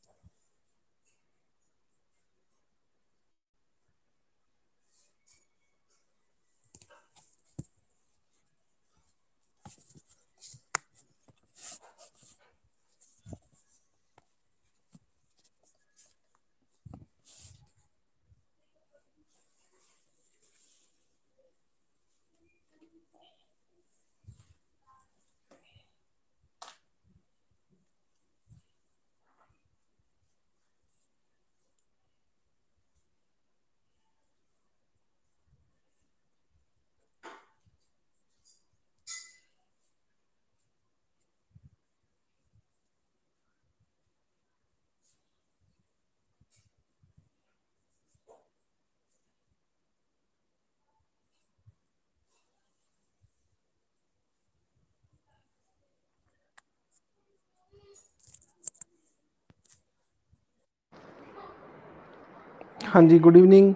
हाँ जी, good evening.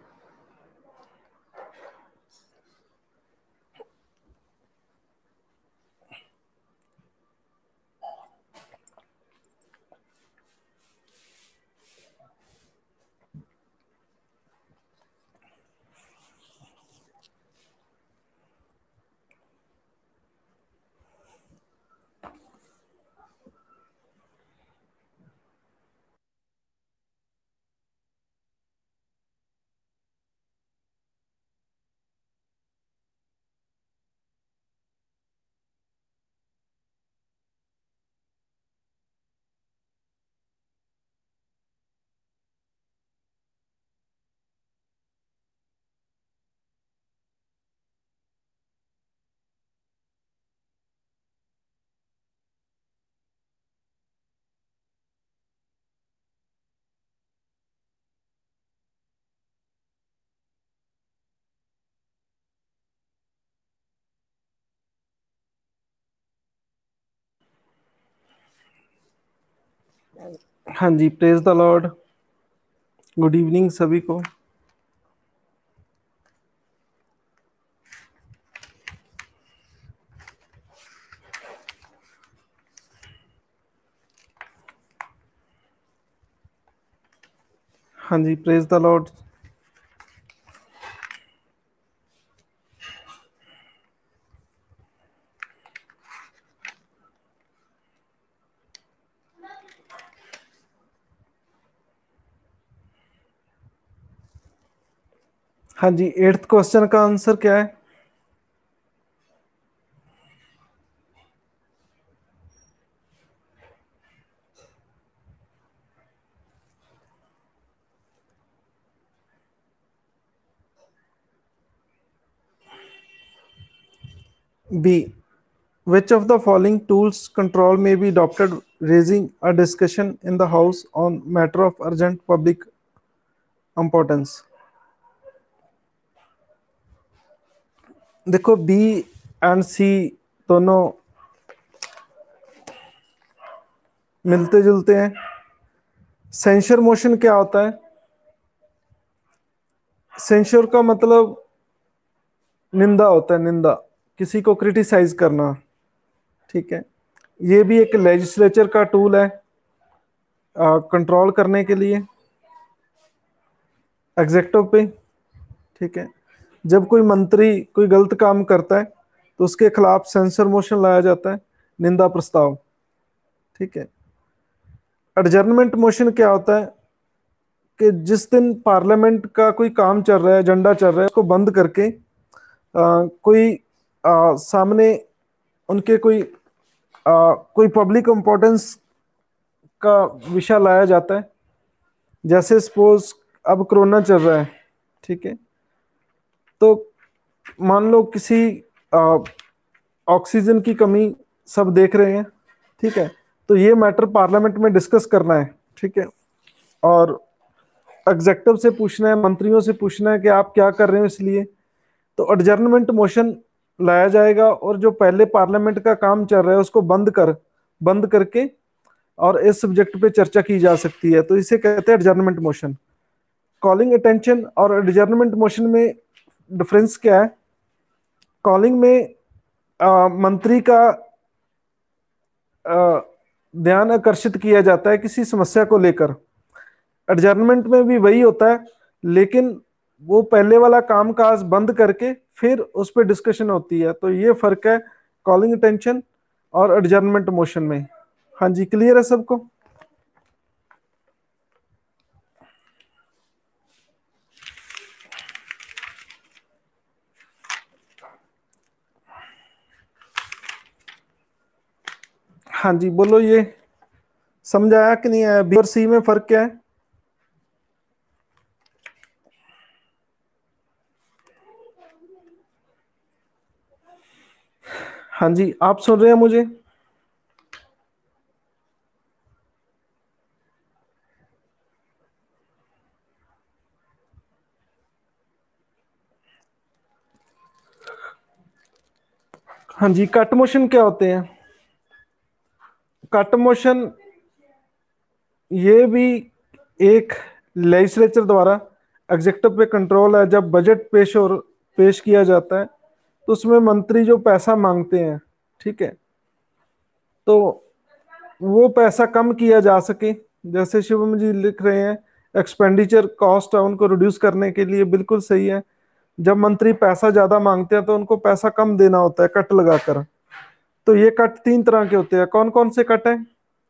हाँ जी, praise the Lord. Good evening सभी को। हाँ जी, प्रेज द लॉर्ड। हाँ जी, 8th क्वेश्चन का आंसर क्या है? B, which of the following tools control may be adopted raising a discussion in the house on matter of urgent public importance? देखो, B and C दोनों मिलते जुलते हैं। Censure motion क्या होता है? सेंसर का मतलब निंदा होता है, निंदा, किसी को क्रिटिसाइज करना। ठीक है, ये भी एक लेजिस्लेचर का टूल है कंट्रोल करने के लिए एग्जेक्टिव पे। ठीक है, जब कोई मंत्री कोई गलत काम करता है तो उसके खिलाफ सेंसर मोशन लाया जाता है, निंदा प्रस्ताव। ठीक है, एडजर्नमेंट मोशन क्या होता है कि जिस दिन पार्लियामेंट का कोई काम चल रहा है, एजेंडा चल रहा है, उसको बंद करके कोई सामने उनके कोई पब्लिक इम्पोर्टेंस का विषय लाया जाता है। जैसे सपोज अब कोरोना चल रहा है, ठीक है, तो मान लो किसी ऑक्सीजन की कमी सब देख रहे हैं। ठीक है, तो ये मैटर पार्लियामेंट में डिस्कस करना है। ठीक है, और एग्जेक्टिव से पूछना है, मंत्रियों से पूछना है कि आप क्या कर रहे हो, इसलिए तो एडजर्नमेंट मोशन लाया जाएगा और जो पहले पार्लियामेंट का काम चल रहा है उसको बंद करके और इस सब्जेक्ट पे चर्चा की जा सकती है, तो इसे कहते हैं एडजर्नमेंट मोशन। कॉलिंग अटेंशन और एडजर्नमेंट मोशन में डिफरेंस क्या है? कॉलिंग में मंत्री का ध्यान आकर्षित किया जाता है किसी समस्या को लेकर। एडजर्नमेंट में भी वही होता है, लेकिन वो पहले वाला काम काज बंद करके फिर उस पर डिस्कशन होती है। तो ये फर्क है कॉलिंग अटेंशन और एडजर्नमेंट मोशन में। हाँ जी, क्लियर है सबको? हाँ जी बोलो, ये समझ आया कि नहीं आया? बी और सी में फर्क क्या है? हाँ जी, आप सुन रहे हैं मुझे? हाँ जी, कट मोशन क्या होते हैं? कट मोशन ये भी एक लेजिस्लेचर द्वारा एग्जेक्टिव पे कंट्रोल है। जब बजट पेश किया जाता है तो उसमें मंत्री जो पैसा मांगते हैं, ठीक है, तो वो पैसा कम किया जा सके। जैसे शिवम जी लिख रहे हैं, एक्सपेंडिचर कॉस्ट है उनको रिड्यूस करने के लिए, बिल्कुल सही है। जब मंत्री पैसा ज्यादा मांगते हैं तो उनको पैसा कम देना होता है कट लगाकर। तो ये कट तीन तरह के होते हैं। कौन कौन से कट है?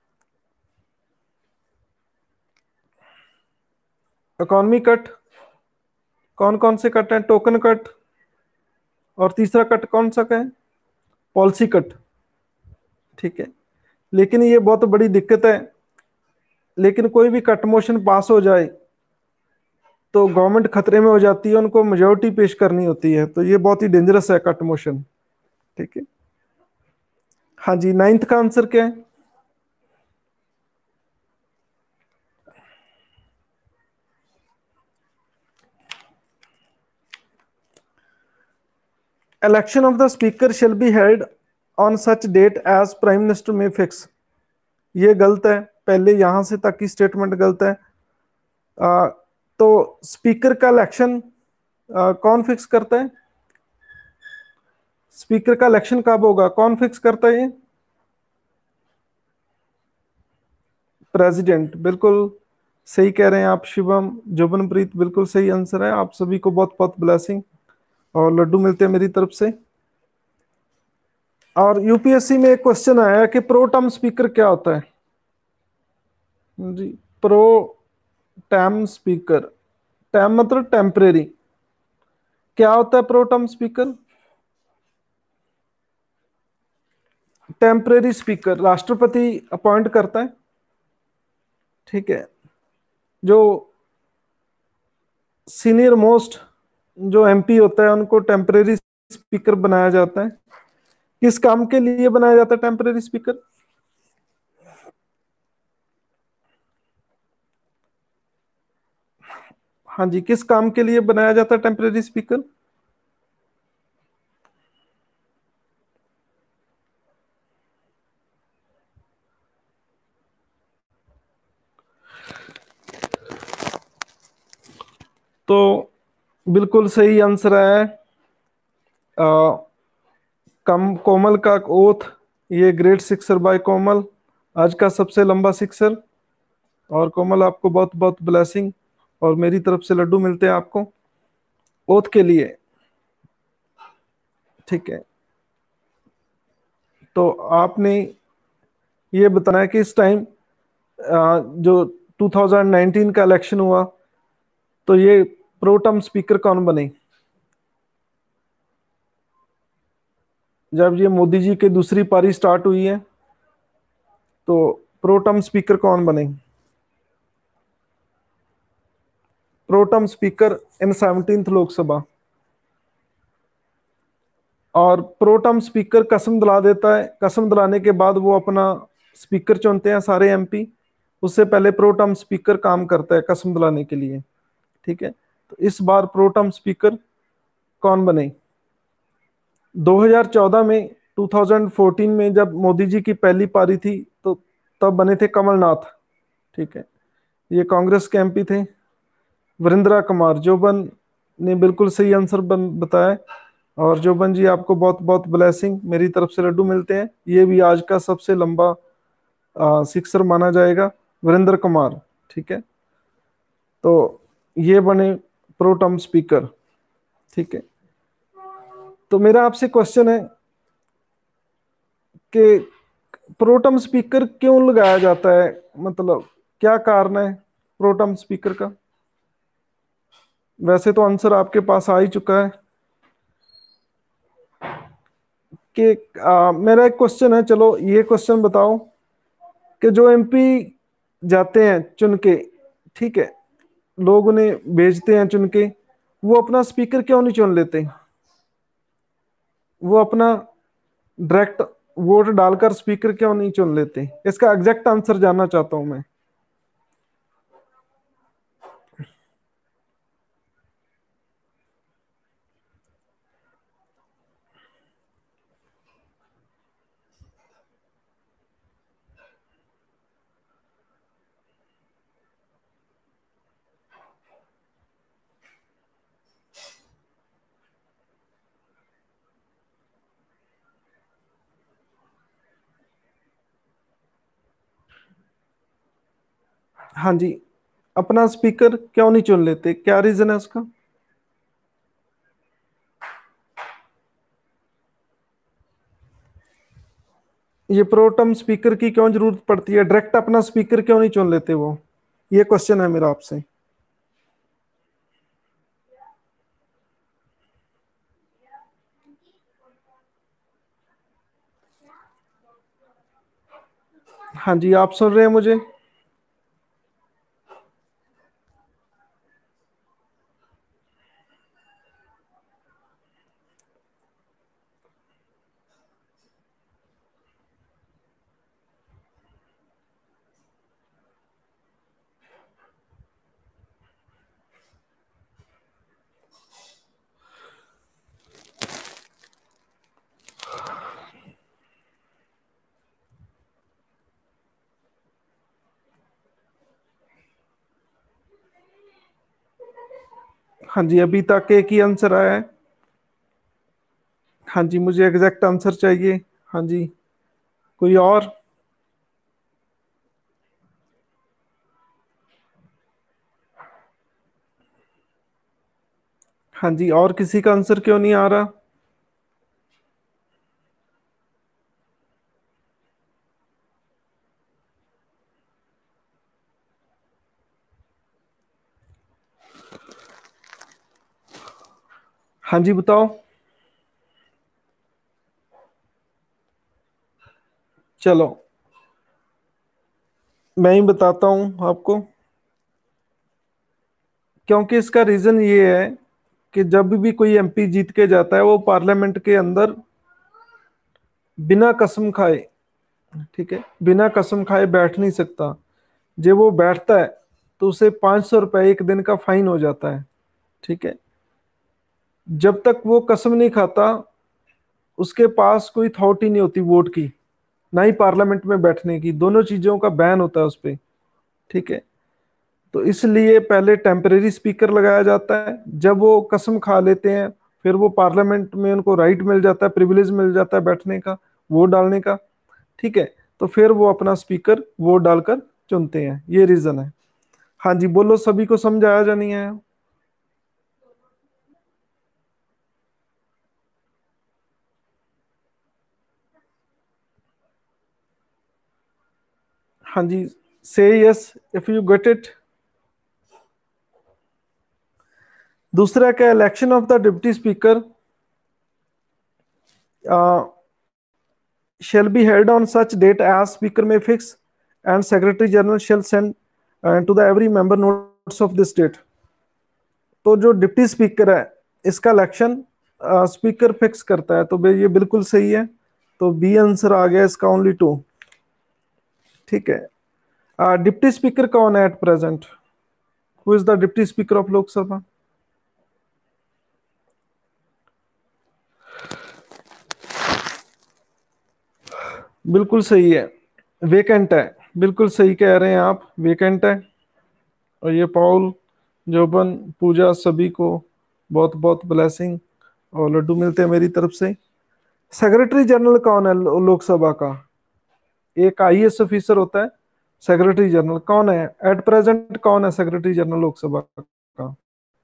Economy cut. कौन कौन से कट है? Token cut. और तीसरा कट कौन सा का है? Policy cut. ठीक है, लेकिन ये बहुत बड़ी दिक्कत है। लेकिन कोई भी कट मोशन पास हो जाए तो गवर्नमेंट खतरे में हो जाती है, उनको मेजोरिटी पेश करनी होती है। तो ये बहुत ही डेंजरस है कट मोशन। ठीक है। हाँ जी, नाइन्थ का आंसर क्या है? Election of the speaker shall be held on such date as prime minister में फिक्स। ये गलत है, पहले यहां से तक की स्टेटमेंट गलत है। आ, तो स्पीकर का इलेक्शन कौन फिक्स करता है? स्पीकर का इलेक्शन कब होगा, कौन फिक्स करता है ये? प्रेसिडेंट। बिल्कुल सही कह रहे हैं आप शिवम। जुबनप्रीत, बिल्कुल सही आंसर है। आप सभी को बहुत बहुत ब्लेसिंग और लड्डू मिलते हैं मेरी तरफ से। और यूपीएससी में एक क्वेश्चन आया है कि प्रो टर्म स्पीकर क्या होता है? जी, प्रो टर्म स्पीकर, टर्म मतलब टेम्परेरी। क्या होता है pro term speaker? Temporary speaker राष्ट्रपति अपॉइंट करता है। ठीक है, जो सीनियर मोस्ट जो एमपी होता है उनको टेम्परेरी स्पीकर बनाया जाता है। किस काम के लिए बनाया जाता है टेम्परेरी स्पीकर? हाँ जी, किस काम के लिए बनाया जाता है टेम्परेरी स्पीकर? तो बिल्कुल सही आंसर है आ, कम कोमल का ओथ। ये ग्रेट सिक्सर बाय कोमल, आज का सबसे लंबा सिक्सर। और कोमल आपको बहुत बहुत ब्लेसिंग और मेरी तरफ से लड्डू मिलते हैं आपको ओथ के लिए। ठीक है, तो आपने ये बताना है कि इस टाइम जो 2019 का इलेक्शन हुआ तो ये प्रोटम स्पीकर कौन बने? जब ये मोदी जी की दूसरी पारी स्टार्ट हुई है तो प्रोटम स्पीकर कौन बने? Pro tem speaker in 17th Lok Sabha. और प्रोटम स्पीकर कसम दिला देता है, कसम दिलाने के बाद वो अपना स्पीकर चुनते हैं सारे एमपी। उससे पहले प्रोटम स्पीकर काम करता है कसम दिलाने के लिए। ठीक है, तो इस बार प्रोटम स्पीकर कौन बने? 2014 में, 2014 में जब मोदी जी की पहली पारी थी तो तब बने थे कमलनाथ। ठीक है, ये कांग्रेस के एमपी थे। वरिंद्रा कुमार जोबन ने बिल्कुल सही आंसर बताया। और जोबन जी आपको बहुत बहुत ब्लेसिंग, मेरी तरफ से लड्डू मिलते हैं। ये भी आज का सबसे लंबा सिक्सर माना जाएगा, वीरेंद्र कुमार। ठीक है, तो ये बने प्रोटम स्पीकर। ठीक है, तो मेरा आपसे क्वेश्चन है कि प्रोटम स्पीकर क्यों लगाया जाता है, मतलब क्या कारण है प्रोटम स्पीकर का? वैसे तो आंसर आपके पास आ ही चुका है कि मेरा एक क्वेश्चन है, चलो ये क्वेश्चन बताओ कि जो एमपी जाते हैं चुन के, ठीक है, लोग उन्हें भेजते हैं चुन के, वो अपना स्पीकर क्यों नहीं चुन लेते? वो अपना डायरेक्ट वोट डालकर स्पीकर क्यों नहीं चुन लेते? इसका एग्जैक्ट आंसर जानना चाहता हूं मैं। हाँ जी, अपना स्पीकर क्यों नहीं चुन लेते, क्या रीजन है उसका? ये प्रोटम स्पीकर की क्यों जरूरत पड़ती है, डायरेक्ट अपना स्पीकर क्यों नहीं चुन लेते वो? ये क्वेश्चन है मेरा आपसे। हाँ जी, आप सुन रहे हैं मुझे? हाँ जी, अभी तक एक ही आंसर आया है। हाँ जी, मुझे एग्जैक्ट आंसर चाहिए। हाँ जी, कोई और? हाँ जी, और किसी का आंसर क्यों नहीं आ रहा? हाँ जी, बताओ। चलो, मैं ही बताता हूँ आपको। क्योंकि इसका रीजन ये है कि जब भी कोई एमपी जीत के जाता है वो पार्लियामेंट के अंदर बिना कसम खाए, ठीक है, बिना कसम खाए बैठ नहीं सकता। जब वो बैठता है तो उसे 500 रुपये एक दिन का फाइन हो जाता है। ठीक है, जब तक वो कसम नहीं खाता उसके पास कोई थॉट ही नहीं होती वोट की, ना ही पार्लियामेंट में बैठने की, दोनों चीजों का बैन होता है उस पर। ठीक है, तो इसलिए पहले टेम्परेरी स्पीकर लगाया जाता है, जब वो कसम खा लेते हैं फिर वो पार्लियामेंट में उनको राइट मिल जाता है, प्रिविलेज मिल जाता है बैठने का, वोट डालने का। ठीक है, तो फिर वो अपना स्पीकर वोट डालकर चुनते हैं, ये रीजन है। हाँ जी, बोलो, सभी को समझ आया या नहीं आया? हाँ जी, say yes if you get it. दूसरा क्या, election of the deputy speaker shall be held on such date as speaker may fix and secretary general shall send to the every member notes of this date। तो जो deputy speaker है इसका election speaker fix करता है, तो ये बिल्कुल सही है। तो बी आंसर आ गया इसका, ओनली टू। ठीक है, डिप्टी स्पीकर कौन है at present? Who is the deputy speaker of Lok Sabha? बिल्कुल सही है, वेकेंट है। बिल्कुल सही कह रहे हैं आप, वेकेंट है। और ये पॉल, जोबन, पूजा, सभी को बहुत बहुत ब्लेसिंग और लड्डू मिलते हैं मेरी तरफ से। सेक्रेटरी जनरल कौन है लोकसभा का? एक आईएएस ऑफिसर होता है, सेक्रेटरी जनरल कौन है एट प्रेजेंट, कौन है सेक्रेटरी जनरल लोकसभा का?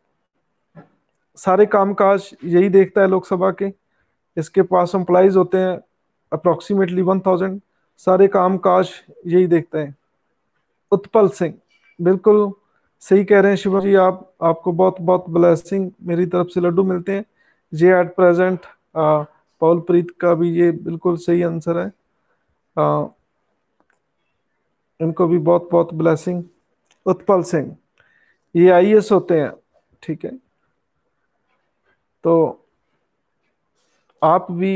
सारे कामकाज यही देखता है लोकसभा के। इसके पास एम्प्लॉइज होते हैं अप्रोक्सीमेटली 1000, सारे कामकाज यही देखते हैं। उत्पल सिंह, बिल्कुल सही कह रहे हैं शिवा जी आप, आपको बहुत बहुत ब्लेसिंग मेरी तरफ से लड्डू मिलते हैं। ये एट प्रेजेंट पॉल प्रीत का भी ये बिल्कुल सही आंसर है। आ, इनको भी बहुत बहुत ब्लेसिंग। उत्पल सिंह ये आईएएस होते हैं, ठीक है। तो आप भी,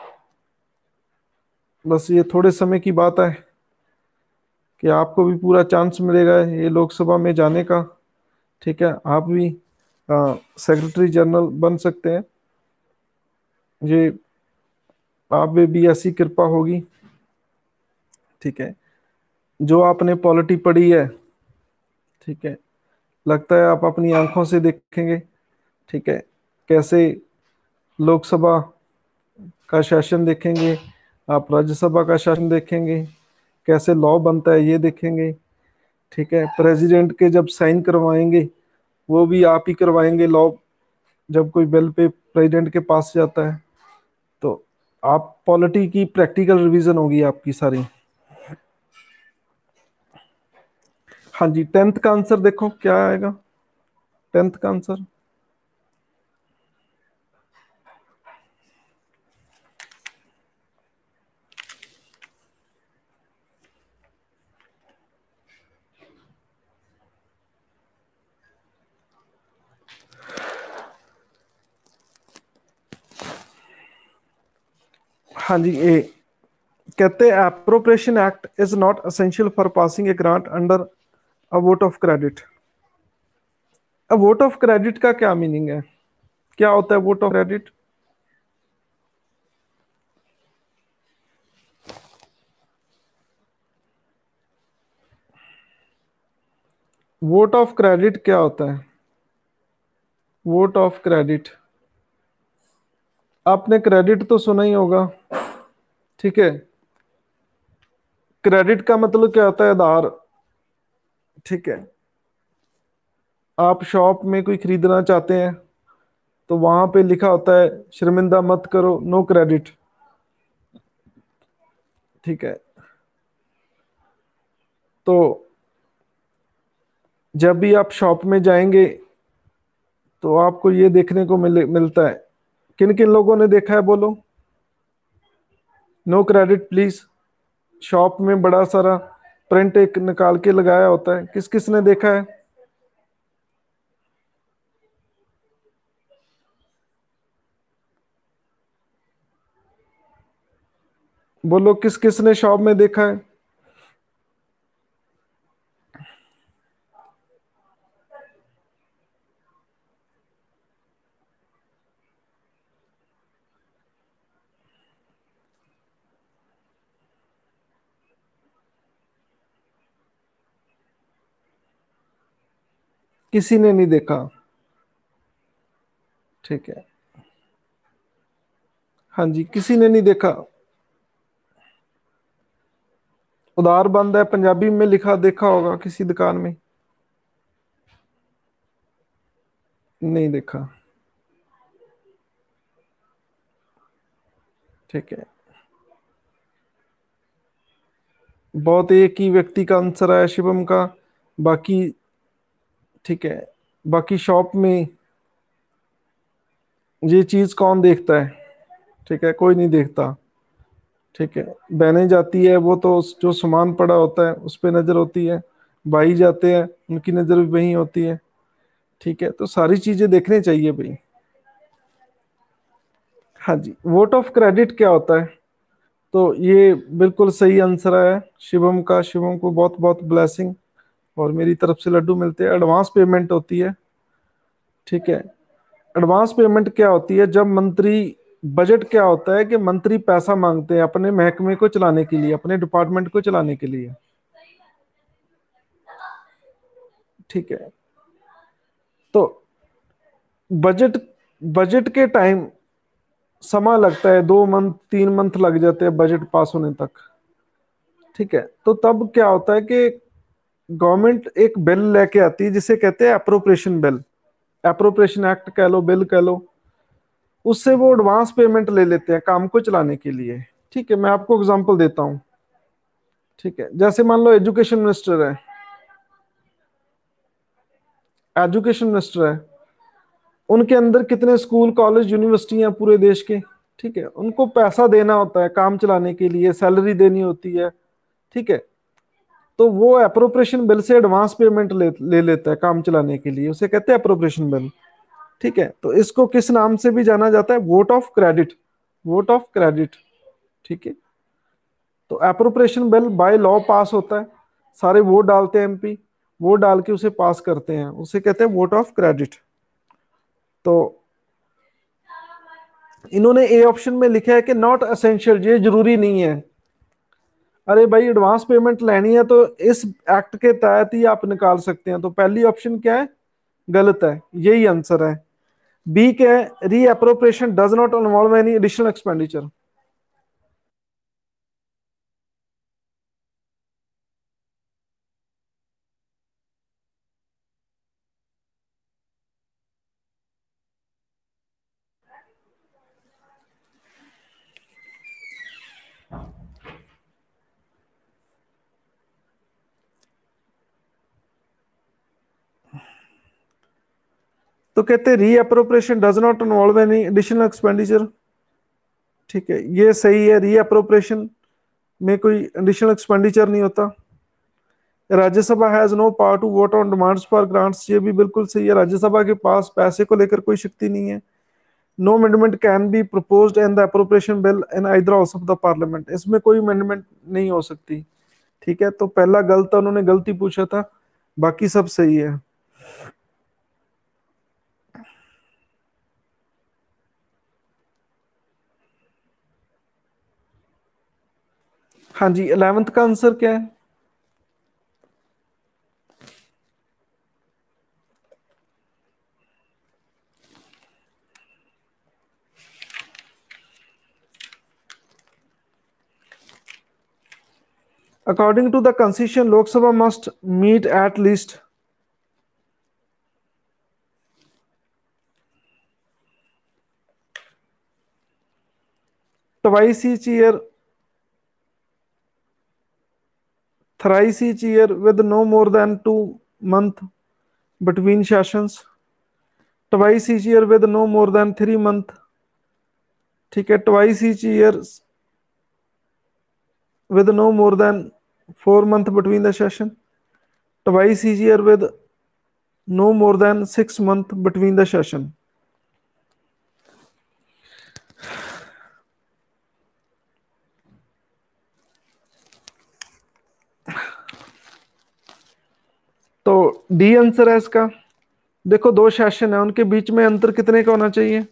बस ये थोड़े समय की बात है कि आपको भी पूरा चांस मिलेगा ये लोकसभा में जाने का, ठीक है। आप भी सेक्रेटरी जनरल बन सकते हैं, ये आप में भी ऐसी कृपा होगी, ठीक है। जो आपने पॉलिटी पढ़ी है, ठीक है, लगता है आप अपनी आंखों से देखेंगे, ठीक है। कैसे लोकसभा का शासन देखेंगे, आप राज्यसभा का शासन देखेंगे, कैसे लॉ बनता है ये देखेंगे, ठीक है। प्रेसिडेंट के जब साइन करवाएंगे वो भी आप ही करवाएंगे लॉ, जब कोई बिल पे प्रेसिडेंट के पास जाता है। तो आप पॉलिटी की प्रैक्टिकल रिवीजन होगी आपकी सारी। हाँ जी, 10th का आंसर देखो क्या आएगा, 10th का आंसर। हाँ जी, ए कहते हैं appropriation act is not essential for passing a grant under a vote of credit. अब वोट ऑफ क्रेडिट का क्या मीनिंग है, क्या होता है vote of credit? Vote of credit क्या होता है? वोट ऑफ क्रेडिट, आपने क्रेडिट तो सुना ही होगा, ठीक है। क्रेडिट का मतलब क्या होता है? आधार, ठीक है। आप शॉप में कोई खरीदना चाहते हैं तो वहां पे लिखा होता है शर्मिंदा मत करो, नो क्रेडिट, ठीक है। तो जब भी आप शॉप में जाएंगे तो आपको ये देखने को मिलता है, किन किन लोगों ने देखा है बोलो, नो क्रेडिट प्लीज। शॉप में बड़ा सारा प्रिंट एक निकाल के लगाया होता है, किस किस ने देखा है? बोलो किस किस ने शॉप में देखा है? किसी ने नहीं देखा, ठीक है। हाँ जी, किसी ने नहीं देखा। उधार बंद है पंजाबी में लिखा देखा होगा किसी दुकान में, नहीं देखा, ठीक है। बहुत एक ही व्यक्ति का आंसर आया शिवम का, बाकी, ठीक है। बाकी शॉप में ये चीज कौन देखता है? ठीक है, कोई नहीं देखता, ठीक है। बहनें जाती है वो तो जो सामान पड़ा होता है उस पे नजर होती है, भाई जाते हैं उनकी नजर भी वही होती है, ठीक है। तो सारी चीजें देखनी चाहिए भाई। हाँ जी, वोट ऑफ क्रेडिट क्या होता है? तो ये बिल्कुल सही आंसर है शिवम का, शिवम को बहुत बहुत ब्लेसिंग और मेरी तरफ से लड्डू मिलते हैं। एडवांस पेमेंट होती है, ठीक है। एडवांस पेमेंट क्या होती है? जब मंत्री, बजट क्या होता है कि मंत्री पैसा मांगते हैं अपने महकमे को चलाने के लिए, अपने डिपार्टमेंट को चलाने के लिए, ठीक है। तो बजट, बजट के टाइम समय लगता है, 2 मंथ 3 मंथ लग जाते हैं बजट पास होने तक, ठीक है, तो तब क्या होता है कि गवर्नमेंट एक बिल लेके आती है जिसे कहते हैं अप्रोप्रिएशन बिल, अप्रोप्रिएशन एक्ट कह लो, बिल कह लो। उससे वो एडवांस पेमेंट ले लेते हैं काम को चलाने के लिए। ठीक है, मैं आपको एग्जांपल देता हूँ। ठीक है, जैसे मान लो एजुकेशन मिनिस्टर है, एजुकेशन मिनिस्टर है, उनके अंदर कितने स्कूल कॉलेज यूनिवर्सिटियां पूरे देश के। ठीक है, उनको पैसा देना होता है काम चलाने के लिए, सैलरी देनी होती है। ठीक है, तो वो अप्रोप्रिएशन बिल से एडवांस पेमेंट ले लेता है काम चलाने के लिए, उसे कहते हैं अप्रोप्रिएशन बिल। ठीक है, तो इसको किस नाम से भी जाना जाता है? Vote of credit, vote of credit. ठीक है, तो appropriation bill by law pass होता है, सारे वोट डालते हैं एमपी, वोट डाल के उसे पास करते हैं, उसे कहते हैं वोट ऑफ क्रेडिट। तो इन्होंने ए ऑप्शन में लिखा है कि नॉट असेंशियल, ये जरूरी नहीं है। अरे भाई एडवांस पेमेंट लेनी है तो इस एक्ट के तहत ही आप निकाल सकते हैं, तो पहली ऑप्शन क्या है? गलत है, यही आंसर है। बी क्या है? Re appropriation does not involve any additional expenditure. तो कहते हैं re appropriation does not involve any additional expenditure. ठीक है, ये सही है, री अप्रोप्रिएशन में कोई एडिशनल एक्सपेंडिचर नहीं होता। Rajya Sabha has no power to vote on demands for grants, ये भी बिल्कुल सही है, राज्यसभा के पास पैसे को लेकर कोई शक्ति नहीं है। No amendment can be proposed in the appropriation bill in either house of the parliament, इसमें कोई अमेंडमेंट नहीं हो सकती। ठीक है, तो पहला गलत था, उन्होंने गलती पूछा था, बाकी सब सही है। हाँ जी, 11th का आंसर क्या है? According to the constitution Lok Sabha must meet at least twice each year, thrice each year with no more than 2 months between sessions, twice each year with no more than 3 months। ठीक है, twice each year with no more than 4 months between the session, twice each year with no more than 6 months between the session। तो D answer है इसका। देखो दो session है, उनके बीच में अंतर कितने का होना चाहिए?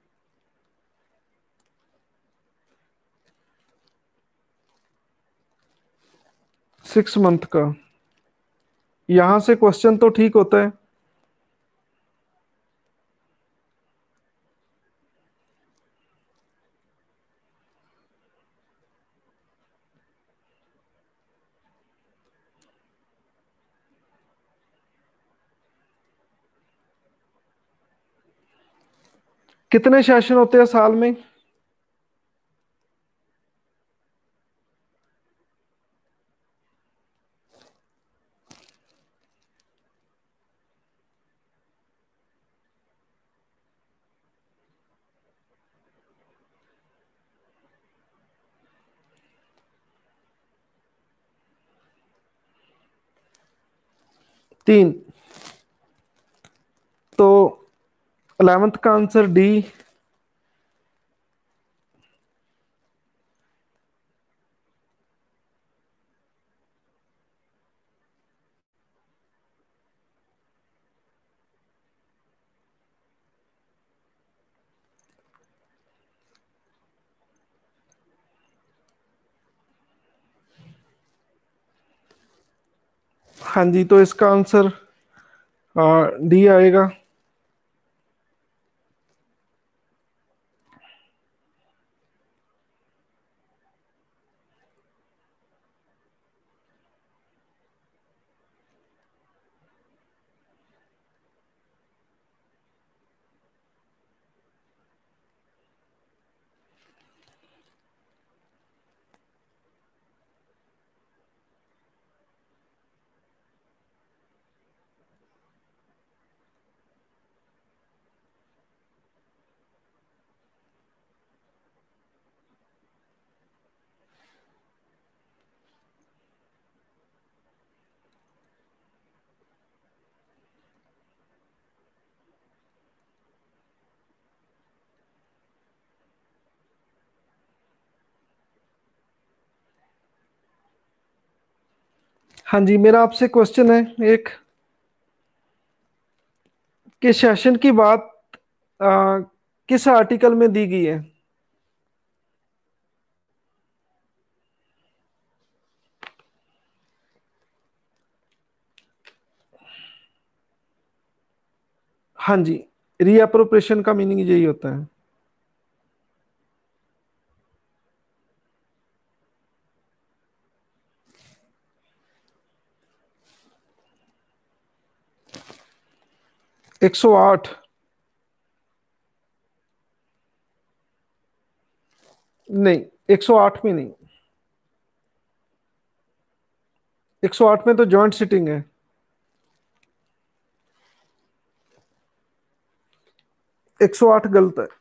6 मंथ का। यहां से क्वेश्चन तो ठीक होता है। कितने सेशन होते हैं साल में? 3। तो 11th का आंसर डी। हाँ जी, तो इसका आंसर डी आएगा। हाँ जी, मेरा आपसे क्वेश्चन है एक, कि सेशन की बात आ, किस आर्टिकल में दी गई है? हाँ जी, रीअप्रोप्रिएशन का मीनिंग यही होता है। 108? नहीं, 108 में नहीं। 108 में तो जॉइंट सिटिंग है। 108 गलत है।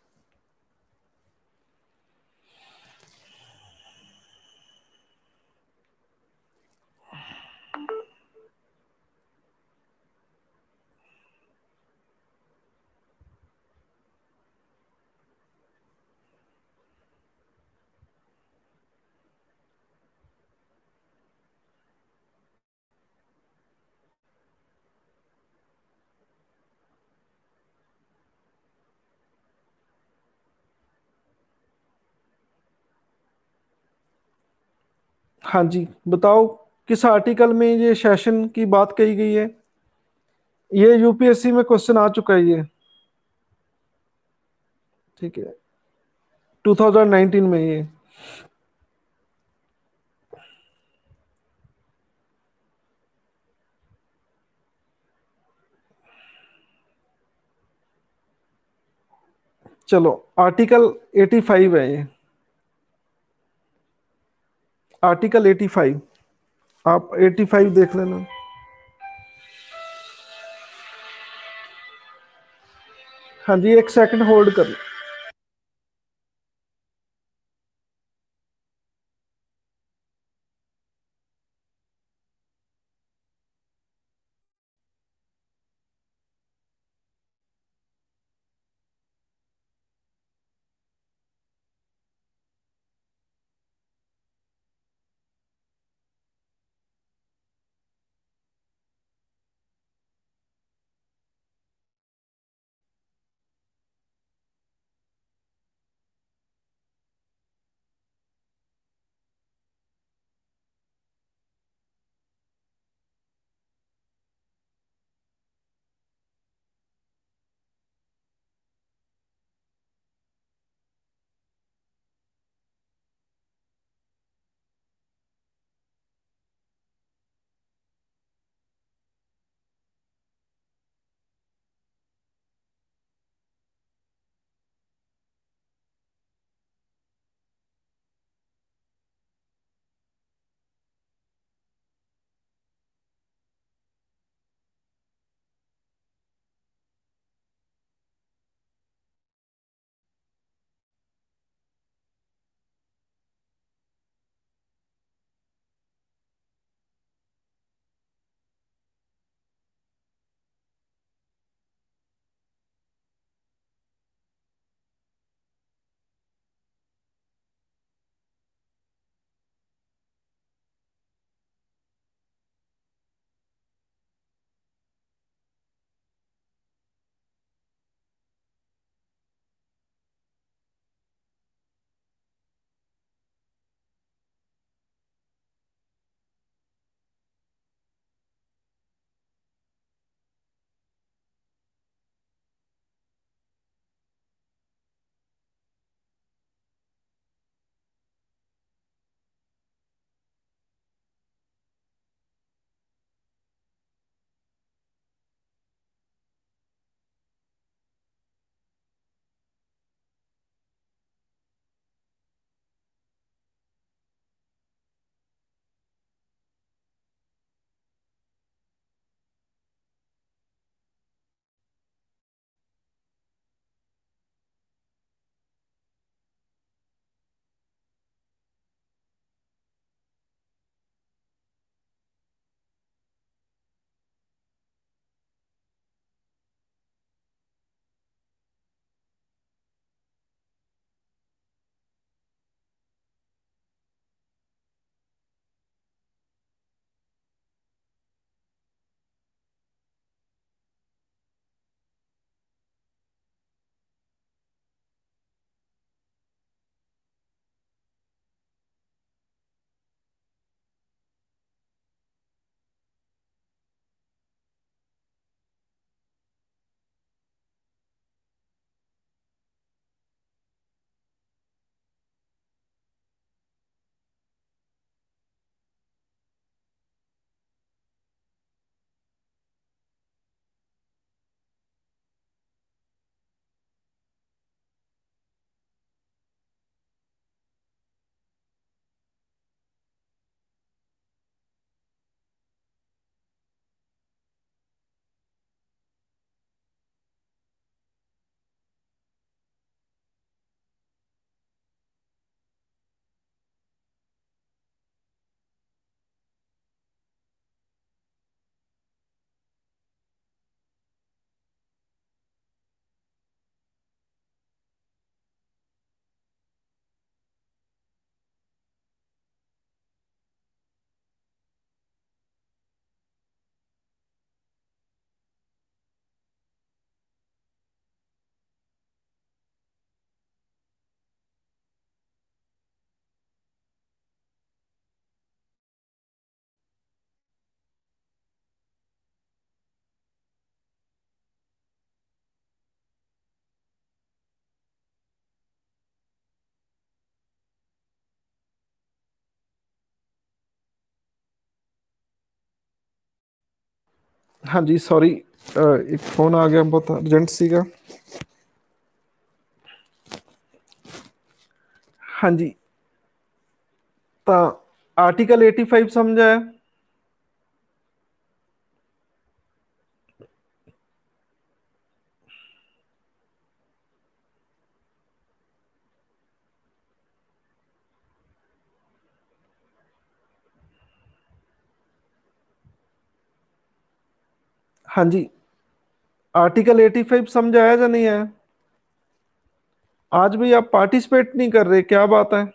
हाँ जी, बताओ किस आर्टिकल में ये सेशन की बात कही गई है? ये यूपीएससी में क्वेश्चन आ चुका है ये। ठीक है, 2019 में ये। चलो, आर्टिकल 85 है ये। आर्टिकल 85, आप 85 देख लेना। हाँ जी, एक सेकंड होल्ड कर लो। हाँ जी सॉरी, एक फोन आ गया बहुत अर्जेंट सीगा। हाँ जी, तो आर्टिकल 85 समझा है। हाँ जी, आर्टिकल 85 समझा है या नहीं है? आज भी आप पार्टिसिपेट नहीं कर रहे, क्या बात है?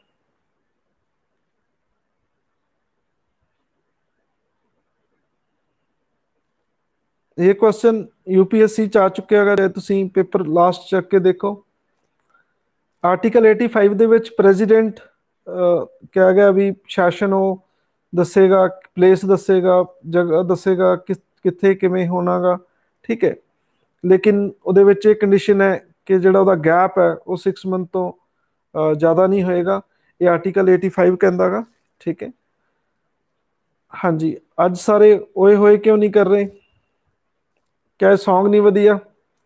ये क्वेश्चन यूपीएससी ਚ ਆ ਚੁੱਕਿਆ, ਅਗਰ ਤੁਸੀਂ ਪੇਪਰ ਲਾਸਟ ਚੱਕ ਕੇ ਦੇਖੋ। ਆਰਟੀਕਲ 85 ਦੇ ਵਿੱਚ ਪ੍ਰੈਜ਼ੀਡੈਂਟ ਕਿਹਾ ਗਿਆ ਵੀ ਸੈਸ਼ਨ ਉਹ ਦੱਸੇਗਾ, ਪਲੇਸ ਦੱਸੇਗਾ, ਜਗ੍ਹਾ ਦੱਸੇਗਾ ਕਿ ਕਿੱਥੇ ਕਿਵੇਂ ਹੋਣਾਗਾ। ਠੀਕ ਹੈ, ਲੇਕਿਨ ਉਹਦੇ ਵਿੱਚ ਇਹ ਕੰਡੀਸ਼ਨ ਹੈ ਕਿ ਜਿਹੜਾ ਉਹਦਾ ਗੈਪ ਹੈ ਉਹ 6 ਮੰਥ ਤੋਂ ਜ਼ਿਆਦਾ ਨਹੀਂ ਹੋਏਗਾ। ਇਹ ਆਰਟੀਕਲ 85 ਕਹਿੰਦਾ ਗਾ। ਠੀਕ ਹੈ। ਹਾਂਜੀ, ਅੱਜ ਸਾਰੇ ਓਏ ਹੋਏ ਕਿਉਂ ਨਹੀਂ ਕਰ ਰਹੇ? ਕਿਆ ਇਹ ਸੌਂਗ ਨਹੀਂ ਵਧੀਆ?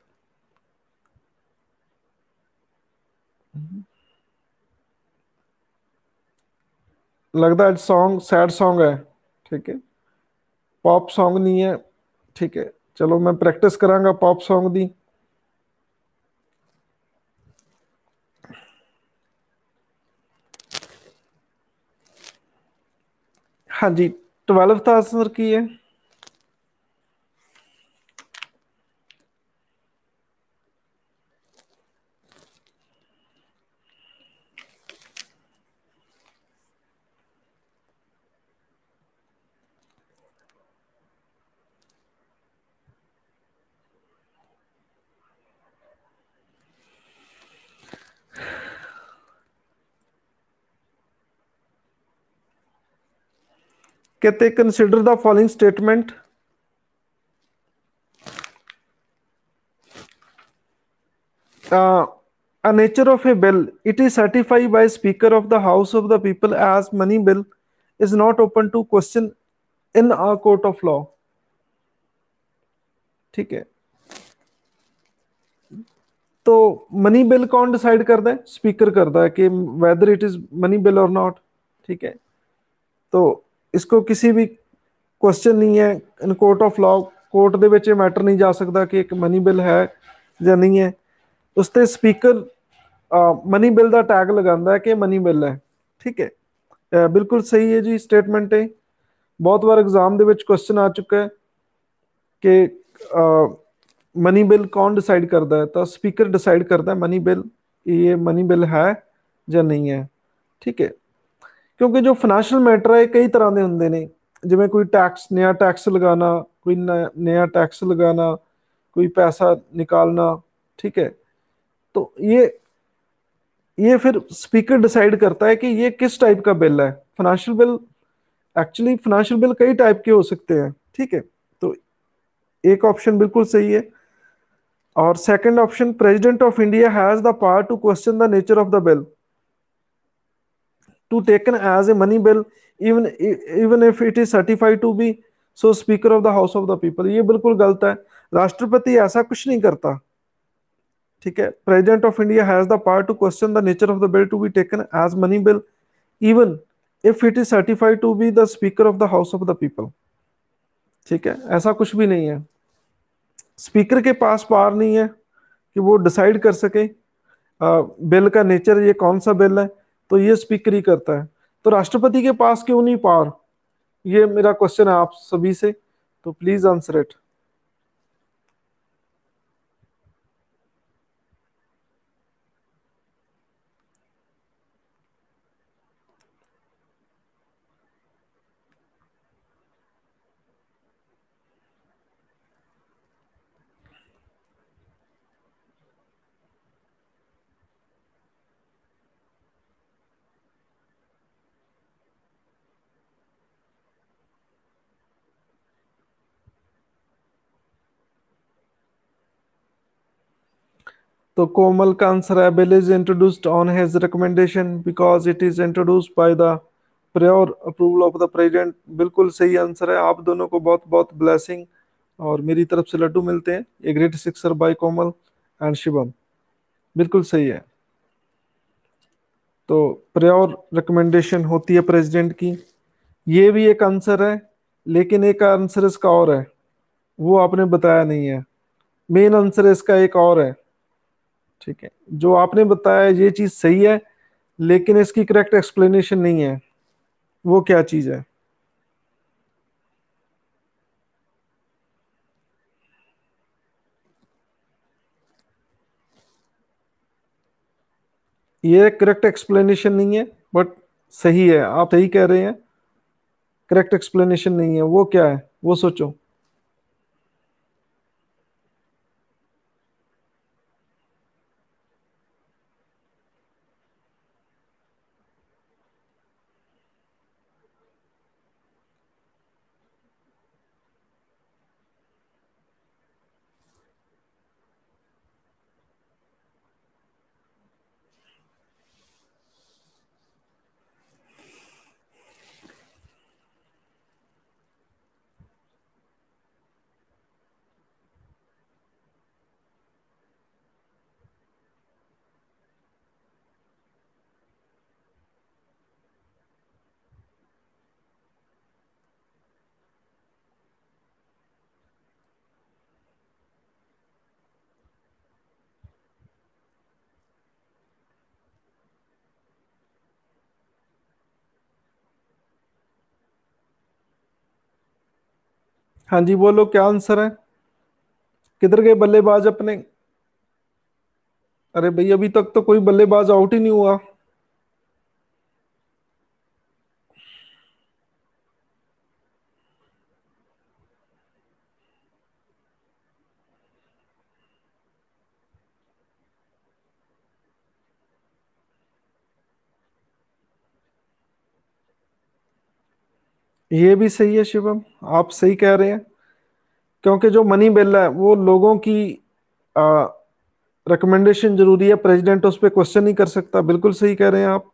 लगता है सॉन्ग सैड सॉन्ग है। ठीक है, पॉप सॉन्ग नहीं है। ठीक है, चलो मैं प्रैक्टिस करांगा पॉप सॉन्ग दी। हाँ जी, 12th आंसर की है। कहते consider the following statement. A nature of a bill, it is certified by Speaker of the House of the People as money bill, is not open to question in a court of law। ठीक है, तो money bill कौन decide करता है? Speaker करता है कि whether it is money bill और नॉट। ठीक है, तो इसको किसी भी क्वेश्चन नहीं है in court of law. Court ਦੇ ਵਿੱਚ ਇਹ ਮੈਟਰ ਨਹੀਂ ਜਾ ਸਕਦਾ ਕਿ ਇੱਕ ਮਨੀ ਬਿਲ ਹੈ ਜਾਂ ਨਹੀਂ ਹੈ। ਉਸ ਤੇ ਸਪੀਕਰ ਮਨੀ ਬਿਲ ਦਾ ਟੈਗ ਲਗਾਉਂਦਾ ਹੈ ਕਿ ਮਨੀ ਬਿਲ ਹੈ। ਠੀਕ ਹੈ, ਬਿਲਕੁਲ ਸਹੀ ਹੈ ਜੀ ਸਟੇਟਮੈਂਟ ਹੈ। ਬਹੁਤ ਵਾਰ ਐਗਜ਼ਾਮ ਦੇ ਵਿੱਚ ਕੁਐਸਚਨ ਆ ਚੁੱਕਾ ਹੈ ਕਿ मनी बिल कौन डिसाइड करता है? तो स्पीकर डिसाइड करता है मनी बिल, ये मनी बिल है ਜਾਂ ਨਹੀਂ ਹੈ। ਠੀਕ ਹੈ, ਕਿਉਂਕਿ ਜੋ ਫਾਈਨੈਂਸ਼ੀਅਲ ਮੈਟਰ ਹੈ ਕਈ ਤਰ੍ਹਾਂ ਦੇ ਹੁੰਦੇ ਨੇ, ਜਿਵੇਂ ਕੋਈ टैक्स नया टैक्स लगाना, कोई नया टैक्स लगाना, कोई पैसा निकालना। ठीक है, तो ये फिर स्पीकर डिसाइड करता है कि ये किस टाइप का बिल है। Financial bill, actually financial bill कई टाइप के हो सकते हैं। ठीक है, तो एक ऑप्शन बिल्कुल सही है। और second option, president of India has the power to question the nature of the bill to taken as a money bill, even if it is certified to be so speaker of the house of the people। ये बिल्कुल गलत है, राष्ट्रपति ऐसा कुछ नहीं करता। ठीक है, president of India has the power to question the nature of the bill to be taken as money bill even if it is certified to be the speaker of the house of the people. ठीक है, ऐसा कुछ भी नहीं है। Speaker के पास power नहीं है कि वो डिसाइड कर सके बिल का नेचर, ये कौन सा बिल है, तो ये स्पीकर ही करता है। तो राष्ट्रपति के पास क्यों नहीं पावर? ये मेरा क्वेश्चन है आप सभी से, तो प्लीज आंसर इट। तो कोमल का आंसर है bill is introduced on his recommendation because it is introduced by the prior approval of the president. बिल्कुल सही आंसर है। आप दोनों को बहुत बहुत ब्लेसिंग और मेरी तरफ से लड्डू मिलते हैं। A great sixer by Komal and Shivam. बिल्कुल सही है। तो प्रायोर रिकमेंडेशन होती है प्रेसिडेंट की, ये भी एक आंसर है, लेकिन एक आंसर इसका और है, वो आपने बताया नहीं है। मेन आंसर इसका एक और है। ठीक है, जो आपने बताया ये चीज सही है, लेकिन इसकी करेक्ट एक्सप्लेनेशन नहीं है। वो क्या चीज है? ये करेक्ट एक्सप्लेनेशन नहीं है, बट सही है, आप सही कह रहे हैं। करेक्ट एक्सप्लेनेशन नहीं है, वो क्या है वो सोचो। हाँ जी, बोलो क्या आंसर है। किधर गए बल्लेबाज अपने? अरे भाई, अभी तक तो कोई बल्लेबाज आउट ही नहीं हुआ। ये भी सही है शिवम, आप सही कह रहे हैं। क्योंकि जो मनी बिल है वो लोगों की रिकमेंडेशन जरूरी है, प्रेसिडेंट उस पर क्वेश्चन नहीं कर सकता। बिल्कुल सही कह रहे हैं आप।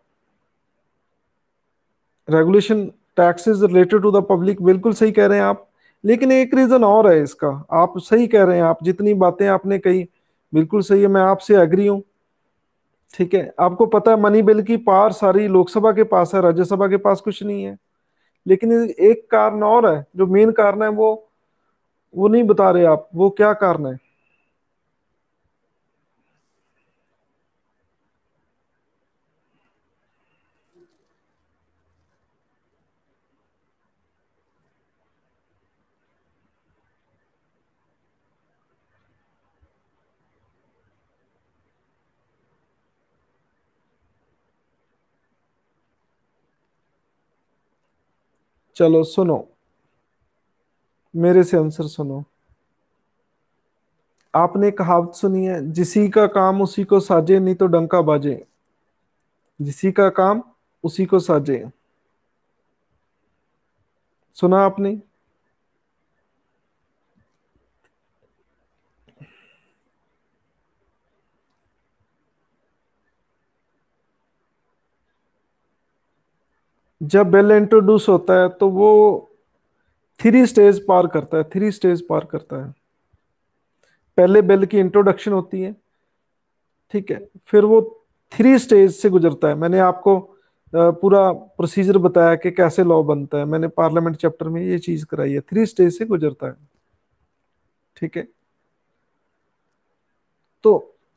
Regulation taxes related to the public, बिल्कुल सही कह रहे हैं आप। लेकिन एक रीजन और है इसका। आप सही कह रहे हैं, आप जितनी बातें आपने कही बिल्कुल सही है, मैं आपसे एग्री हूँ। ठीक है, आपको पता है मनी बिल की पावर सारी लोकसभा के पास है, राज्यसभा के पास कुछ नहीं है। लेकिन एक कारण और है, जो मेन कारण है वो नहीं बता रहे आप, वो क्या कारण है? चलो सुनो, मेरे से आंसर सुनो। आपने कहावत सुनी है, जिसी का काम उसी को साजे, नहीं तो डंका बाजे। जिसी का काम उसी को साजे, सुना आपने? जब बिल इंट्रोड्यूस होता है तो वो थ्री स्टेज पार करता है, थ्री स्टेज पार करता है। पहले बिल की इंट्रोडक्शन होती है, ठीक है, फिर वो थ्री स्टेज से गुजरता है। मैंने आपको पूरा प्रोसीजर बताया कि कैसे लॉ बनता है, मैंने पार्लियामेंट चैप्टर में ये चीज कराई है, थ्री स्टेज से गुजरता है। ठीक है, तो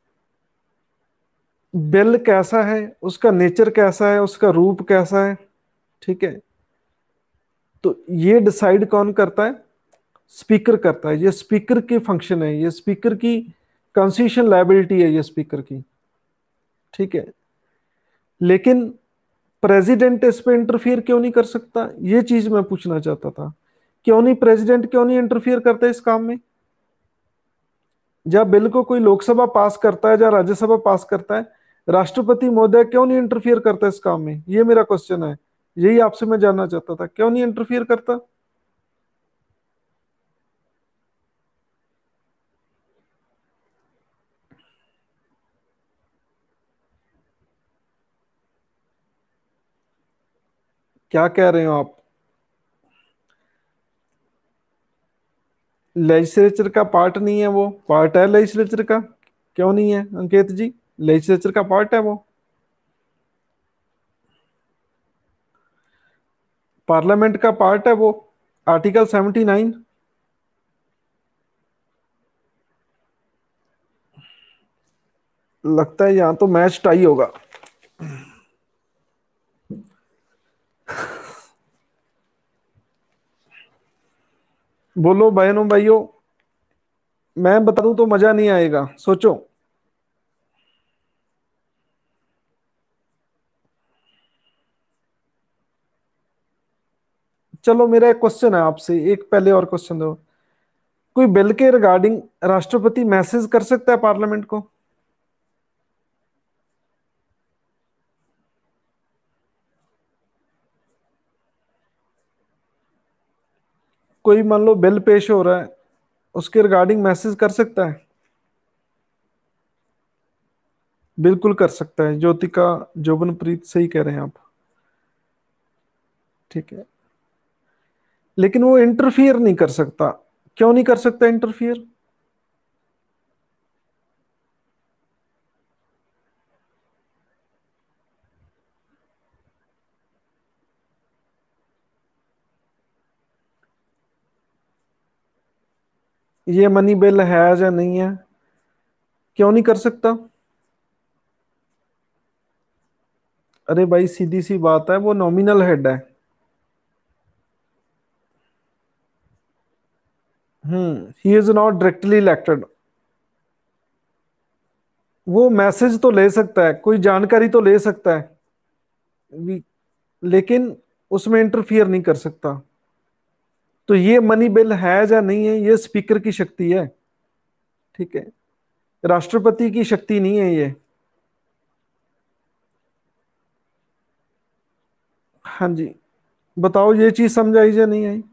बिल कैसा है, उसका नेचर कैसा है, उसका रूप कैसा है, ठीक है, तो ये डिसाइड कौन करता है? स्पीकर करता है। ये स्पीकर की फंक्शन है, ये स्पीकर की कॉन्स्टिट्यूशन लायबिलिटी है ये स्पीकर की। ठीक है, लेकिन प्रेसिडेंट इस पे इंटरफियर क्यों नहीं कर सकता, ये चीज मैं पूछना चाहता था। क्यों नहीं, प्रेसिडेंट क्यों नहीं इंटरफियर करता इस काम में? जब बिल को कोई लोकसभा पास करता है या राज्यसभा पास करता है, राष्ट्रपति महोदय क्यों नहीं इंटरफियर करता इस काम में? ये मेरा क्वेश्चन है। यही आपसे मैं जानना चाहता था, क्यों नहीं इंटरफियर करता? क्या कह रहे हो आप? लेजिस्लेचर का पार्ट नहीं है, वो पार्ट है लेजिस्लेचर का। क्यों नहीं है अंकित जी? लेजिस्लेचर का पार्ट है वो। पार्लियामेंट का पार्ट है वो। आर्टिकल 79। लगता है यहाँ तो मैच टाई होगा। बोलो बहनों भाइयों, मैं बता दूं तो मजा नहीं आएगा, सोचो। चलो मेरा एक क्वेश्चन है आपसे, एक पहले और क्वेश्चन दो। कोई बिल के रिगार्डिंग राष्ट्रपति मैसेज कर सकता है पार्लियामेंट को? कोई मान लो बिल पेश हो रहा है, उसके रिगार्डिंग मैसेज कर सकता है? बिल्कुल कर सकता है, ज्योतिका जोबनप्रीत सही कह रहे हैं आप। ठीक है, लेकिन वो इंटरफियर नहीं कर सकता। क्यों नहीं कर सकता इंटरफियर? ये मनी बिल है या नहीं है? क्यों नहीं कर सकता? अरे भाई सीधी सी बात है, वो नॉमिनल हेड है। He is not directly elected. वो मैसेज तो ले सकता है, कोई जानकारी तो ले सकता है। लेकिन उसमें इंटरफियर नहीं कर सकता। तो ये मनी बिल है या नहीं है, ये स्पीकर की शक्ति है। ठीक है, राष्ट्रपति की शक्ति नहीं है ये। हाँ जी, बताओ ये चीज समझ आई या नहीं आई?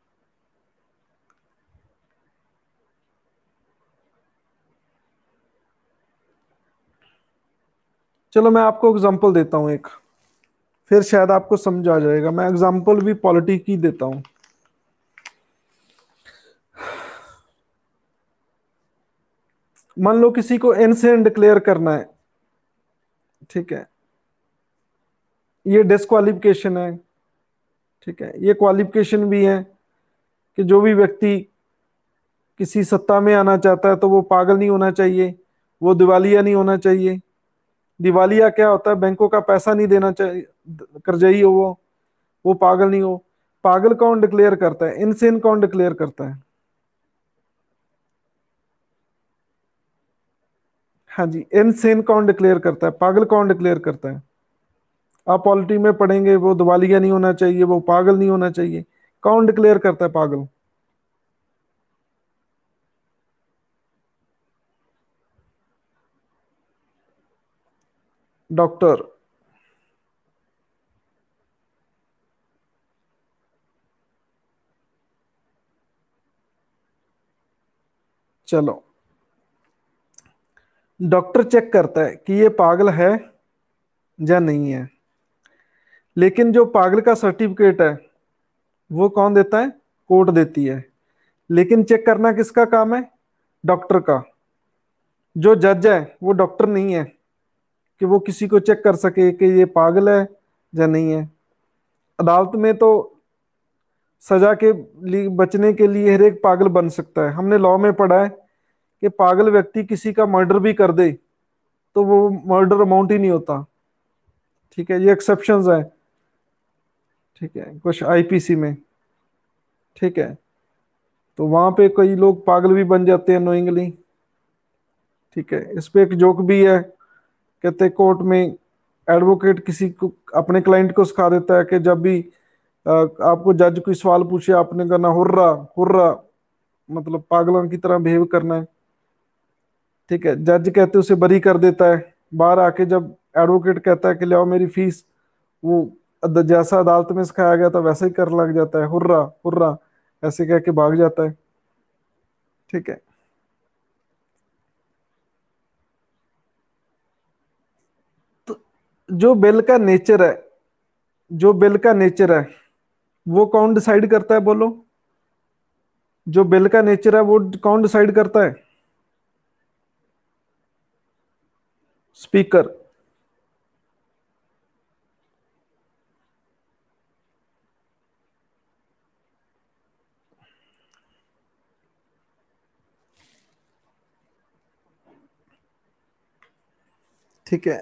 चलो मैं आपको एग्जांपल देता हूँ एक, फिर शायद आपको समझ आ जाएगा। मैं एग्जांपल भी पॉलिटी की देता हूँ। मान लो किसी को इनसेंट डिक्लेयर करना है। ठीक है, ये डिस्क्वालिफिकेशन है। ठीक है, ये क्वालिफिकेशन भी है कि जो भी व्यक्ति किसी सत्ता में आना चाहता है तो वो पागल नहीं होना चाहिए, वो दिवालिया नहीं होना चाहिए। दिवालिया क्या होता है? बैंकों का पैसा नहीं देना चाहिए, कर्जई हो वो पागल नहीं हो। पागल कौन डिक्लेयर करता है? इनसेन कौन डिक्लेयर करता है? हाँ जी, इनसेन कौन डिक्लेयर करता है, पागल कौन डिक्लेयर करता है? आप पॉलिटी में पढ़ेंगे, वो दिवालिया नहीं होना चाहिए, वो पागल नहीं होना चाहिए। कौन डिक्लेयर करता है पागल? डॉक्टर। चलो, डॉक्टर चेक करता है कि ये पागल है या नहीं है। लेकिन जो पागल का सर्टिफिकेट है वो कौन देता है? कोर्ट देती है। लेकिन चेक करना किसका काम है? डॉक्टर का। जो जज है वो डॉक्टर नहीं है कि वो किसी को चेक कर सके कि ये पागल है या नहीं है। अदालत में तो सजा के लिए बचने के लिए हर एक पागल बन सकता है। हमने लॉ में पढ़ा है कि पागल व्यक्ति किसी का मर्डर भी कर दे तो वो मर्डर अमाउंट ही नहीं होता। ठीक है, ये एक्सेप्शंस है। ठीक है, कुछ आईपीसी में। ठीक है, तो वहां पे कई लोग पागल भी बन जाते हैं नोइंगली। ठीक है, इस पे एक जोक भी है। कहते कोर्ट में एडवोकेट किसी को, अपने क्लाइंट को सिखा देता है कि जब भी आपको जज कोई सवाल पूछे आपने करना हुर्रा हुर्रा, मतलब पागलों की तरह बिहेव करना है। ठीक है, जज कहते उसे बरी कर देता है। बाहर आके जब एडवोकेट कहता है कि लाओ मेरी फीस, वो जैसा अदालत में सिखाया गया था वैसा ही कर लग जाता है, हुर्रा हुर्रा ऐसे कह के भाग जाता है। ठीक है, तो जो बिल का नेचर है, जो बिल का नेचर है वो कौन डिसाइड करता है बोलो? जो बिल का नेचर है वो कौन डिसाइड करता है? स्पीकर। ठीक है,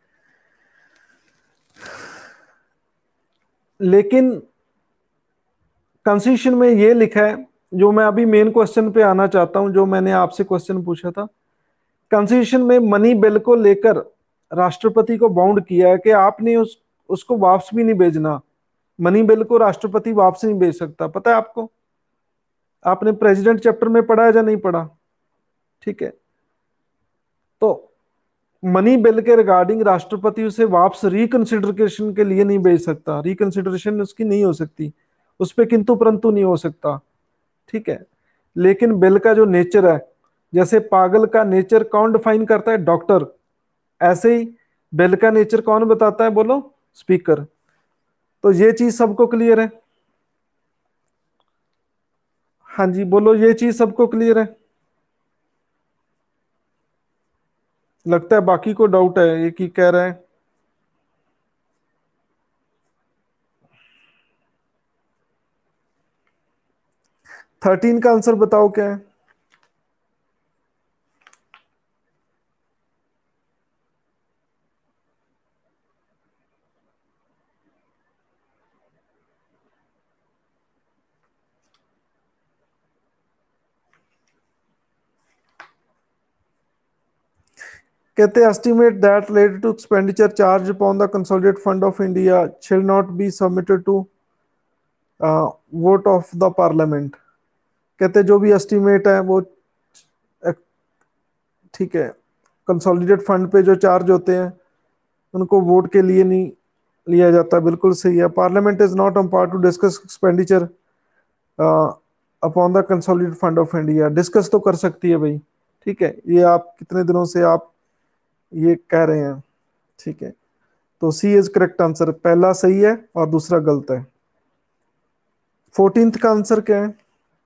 लेकिन कॉन्स्टिट्यूशन में ये लिखा है, जो मैं अभी मेन क्वेश्चन पे आना चाहता हूं, जो मैंने आपसे क्वेश्चन पूछा था। कॉन्स्टिट्यूशन में मनी बिल को लेकर राष्ट्रपति को बाउंड किया है कि आपने उसको वापस भी नहीं भेजना। मनी बिल को राष्ट्रपति वापस नहीं भेज सकता, पता है आपको? आपने प्रेसिडेंट चैप्टर में पढ़ा है या नहीं पढ़ा? ठीक है, तो मनी बिल के रिगार्डिंग राष्ट्रपति उसे वापस रिकंसिडरेशन के लिए नहीं भेज सकता, रिकंसिडरेशन उसकी नहीं हो सकती, उस पर किंतु परंतु नहीं हो सकता। ठीक है, लेकिन बिल का जो नेचर है, जैसे पागल का नेचर कौन डिफाइन करता है? डॉक्टर। ऐसे ही बिल का नेचर कौन बताता है? बोलो, स्पीकर। तो ये चीज सबको क्लियर है? हाँ जी बोलो, ये चीज सबको क्लियर है? लगता है बाकी को डाउट है, एक ही कह रहा है। 13 का आंसर बताओ क्या है? कहते estimate that related to expenditure charge upon the consolidated fund of India shall not be submitted to vote of the parliament. कहते जो भी एस्टिमेट है वो, ठीक है, कंसोलिडेट फंड पे जो चार्ज होते हैं उनको वोट के लिए नहीं लिया जाता। बिल्कुल सही है। Parliament is not empower to discuss expenditure upon the consolidated fund of India. Discuss तो कर सकती है भाई। ठीक है, ये आप कितने दिनों से आप ये कह रहे हैं। ठीक है, तो सी इज करेक्ट आंसर, पहला सही है और दूसरा गलत है। 14th का आंसर क्या है?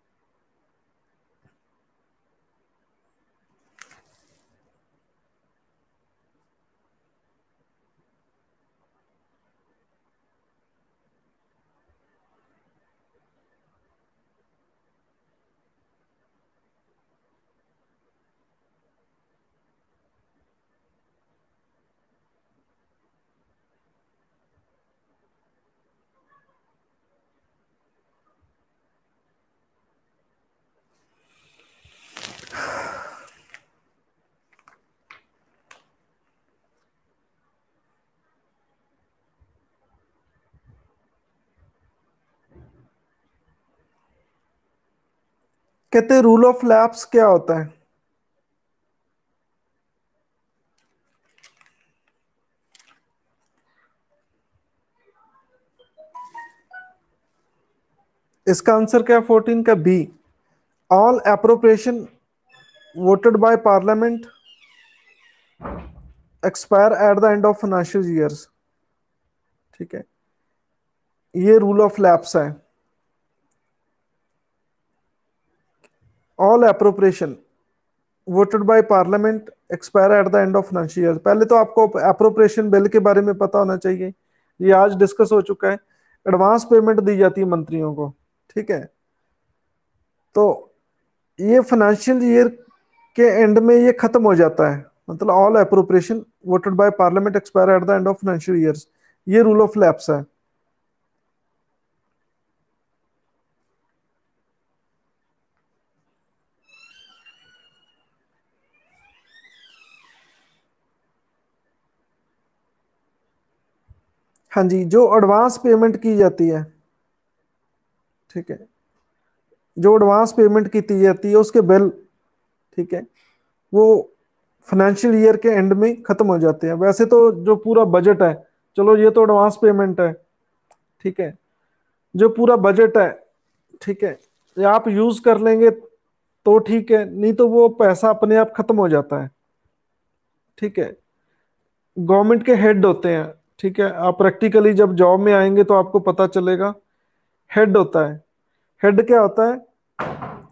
कहते रूल ऑफ लैप्स क्या होता है? इसका आंसर क्या है 14 का? B. All appropriation voted by parliament expire at the end of financial years. ठीक है, ये रूल ऑफ लैप्स है। All appropriation voted by parliament expire at the end of financial year. पहले तो आपको अप्रोप्रिएशन बिल के बारे में पता होना चाहिए, ये आज डिस्कस हो चुका है। एडवांस पेमेंट दी जाती है मंत्रियों को। ठीक है, तो ये फाइनेंशियल ईयर के एंड में ये खत्म हो जाता है, मतलब all appropriation voted by parliament expire at the end of financial years. ये रूल ऑफ लैप्स है। हाँ जी, जो एडवांस पेमेंट की जाती है, ठीक है, जो एडवांस पेमेंट की जाती है उसके बिल, ठीक है, वो फाइनेंशियल ईयर के एंड में खत्म हो जाते हैं। वैसे तो जो पूरा बजट है, चलो ये तो एडवांस पेमेंट है। ठीक है, जो पूरा बजट है, ठीक है, ये आप यूज कर लेंगे तो ठीक है, नहीं तो वो पैसा अपने आप खत्म हो जाता है। ठीक है, गवर्नमेंट के हेड होते हैं। ठीक है, आप प्रैक्टिकली जब जॉब में आएंगे तो आपको पता चलेगा। हेड होता है। हेड क्या होता है?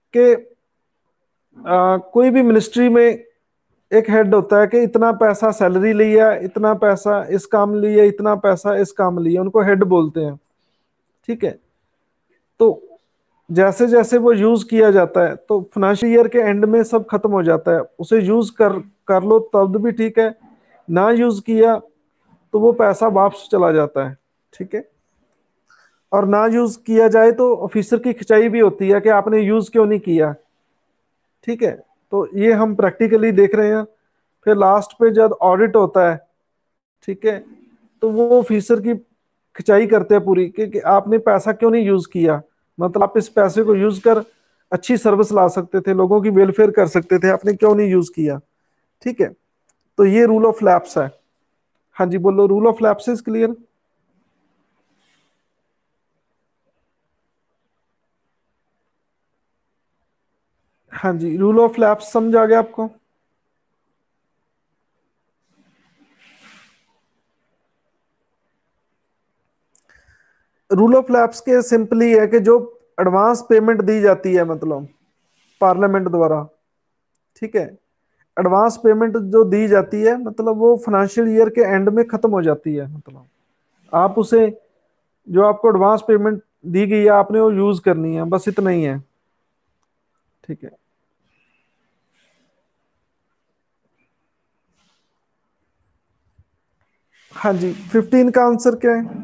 कि कोई भी मिनिस्ट्री में एक हेड होता है कि इतना पैसा सैलरी लिया, इतना पैसा इस काम लिया, इतना पैसा इस काम लिया, उनको हेड बोलते हैं। ठीक है। तो जैसे जैसे वो यूज किया जाता है तो फाइनेंशियल ईयर के एंड में सब खत्म हो जाता है। उसे यूज कर लो तब भी ठीक है, ना यूज किया तो वो पैसा वापस चला जाता है। ठीक है। और ना यूज किया जाए तो ऑफिसर की खिंचाई भी होती है कि आपने यूज क्यों नहीं किया। ठीक है। तो ये हम प्रैक्टिकली देख रहे हैं। फिर लास्ट पे जब ऑडिट होता है, ठीक है, तो वो ऑफिसर की खिंचाई करते हैं पूरी कि आपने पैसा क्यों नहीं यूज किया। मतलब आप इस पैसे को यूज कर अच्छी सर्विस ला सकते थे, लोगों की वेलफेयर कर सकते थे, आपने क्यों नहीं यूज किया। ठीक है। तो ये रूल ऑफ लैप्स है। हाँ जी बोलो, rule of lapse is clear. हाँ जी, रूल ऑफ लैप्स समझ आ गया आपको। रूल ऑफ लैप्स के सिंपली है कि जो एडवांस पेमेंट दी जाती है मतलब पार्लियामेंट द्वारा, ठीक है, एडवांस पेमेंट जो दी जाती है मतलब वो फाइनेंशियल ईयर के एंड में खत्म हो जाती है। मतलब आप उसे, जो आपको एडवांस पेमेंट दी गई है आपने वो यूज करनी है, बस इतना ही है। ठीक है। हाँ जी, 15 का आंसर क्या है।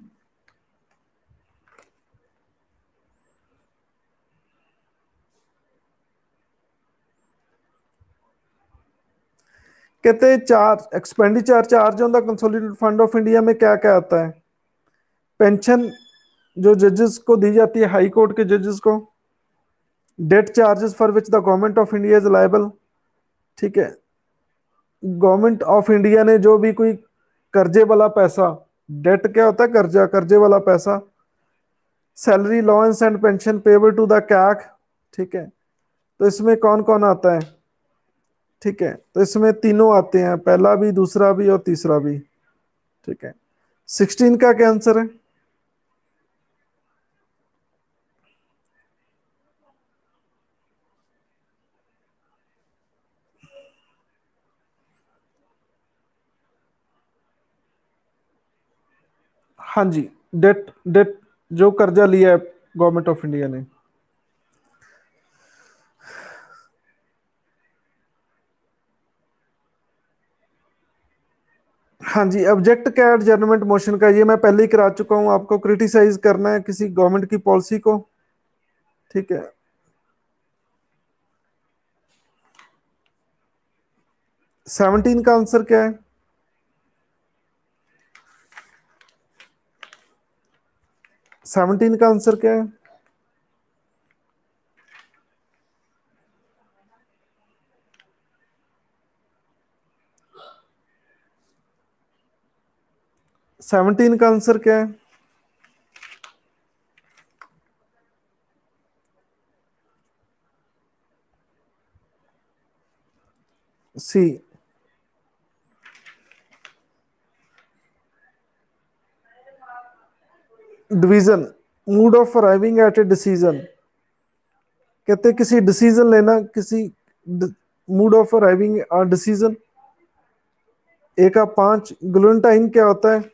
कहते हैं charge, expenditure charge on the consolidated fund of India में क्या क्या आता है। पेंशन जो जजेस को दी जाती है, हाई कोर्ट के जजेस को। Debt charges for which the government of India is liable. ठीक है। गवर्नमेंट ऑफ इंडिया ने जो भी कोई कर्जे वाला पैसा, डेट क्या होता है, कर्जा, कर्जे वाला पैसा। Salary allowance and pension payable to the CAG. ठीक है। तो इसमें कौन कौन आता है। ठीक है। तो इसमें तीनों आते हैं, पहला भी, दूसरा भी और तीसरा भी। ठीक है। 16 का क्या आंसर है। हाँ जी, डेट डेट जो कर्जा लिया है गवर्नमेंट ऑफ इंडिया ने। हाँ जी, ऑब्जेक्ट क्या है एडजर्नमेंट मोशन का, ये मैं पहले ही करा चुका हूँ आपको। क्रिटिसाइज करना है किसी गवर्नमेंट की पॉलिसी को। ठीक है। 17 का आंसर क्या है। 17 का आंसर क्या है। 17 का आंसर क्या है। C, division, mode of arriving at a decision. कहते हैं किसी डिसीजन लेना, किसी mode of arriving decision. A का 5। ग्लूटाइन क्या होता है।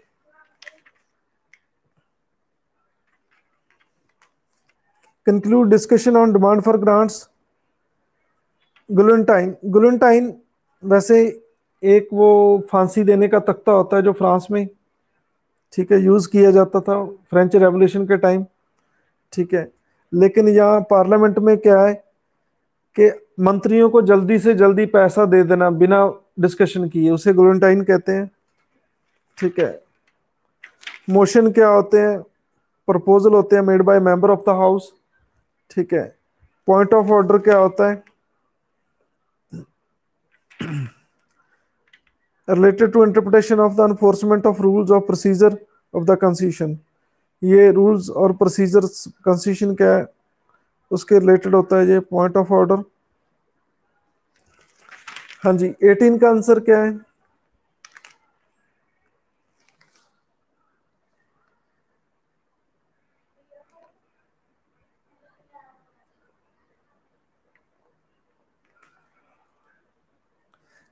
Conclude discussion on demand for grants. Guillotine, guillotine वैसे एक वो फांसी देने का तख्ता होता है जो फ्रांस में, ठीक है, यूज किया जाता था फ्रेंच रेवोल्यूशन के टाइम। ठीक है। लेकिन यहाँ पार्लियामेंट में क्या है कि मंत्रियों को जल्दी से जल्दी पैसा दे देना बिना डिस्कशन किए, उसे ग्लोटाइन कहते हैं। ठीक है। मोशन क्या होते हैं, प्रपोजल होते हैं made by member of the house. ठीक है। पॉइंट ऑफ ऑर्डर क्या होता है, related to interpretation of the enforcement of rules of procedure of the constitution. ये रूल्स और प्रोसीजर्स कॉन्स्टिट्यूशन क्या है उसके रिलेटेड होता है ये पॉइंट ऑफ ऑर्डर। हाँ जी, 18 का आंसर क्या है।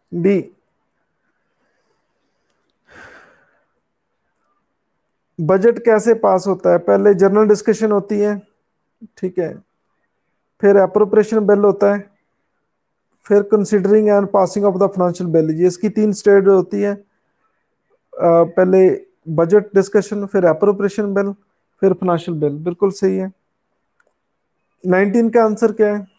बी। बजट कैसे पास होता है? पहले जनरल डिस्कशन होती है, ठीक है, फिर अप्रोप्रिएशन बिल होता है, फिर considering and passing of the financial bill. ये इसकी तीन स्टेज होती है। पहले बजट डिस्कशन, फिर अप्रोप्रिएशन बिल, फिर फाइनेंशियल बिल। बिल्कुल सही है। 19 का आंसर क्या है?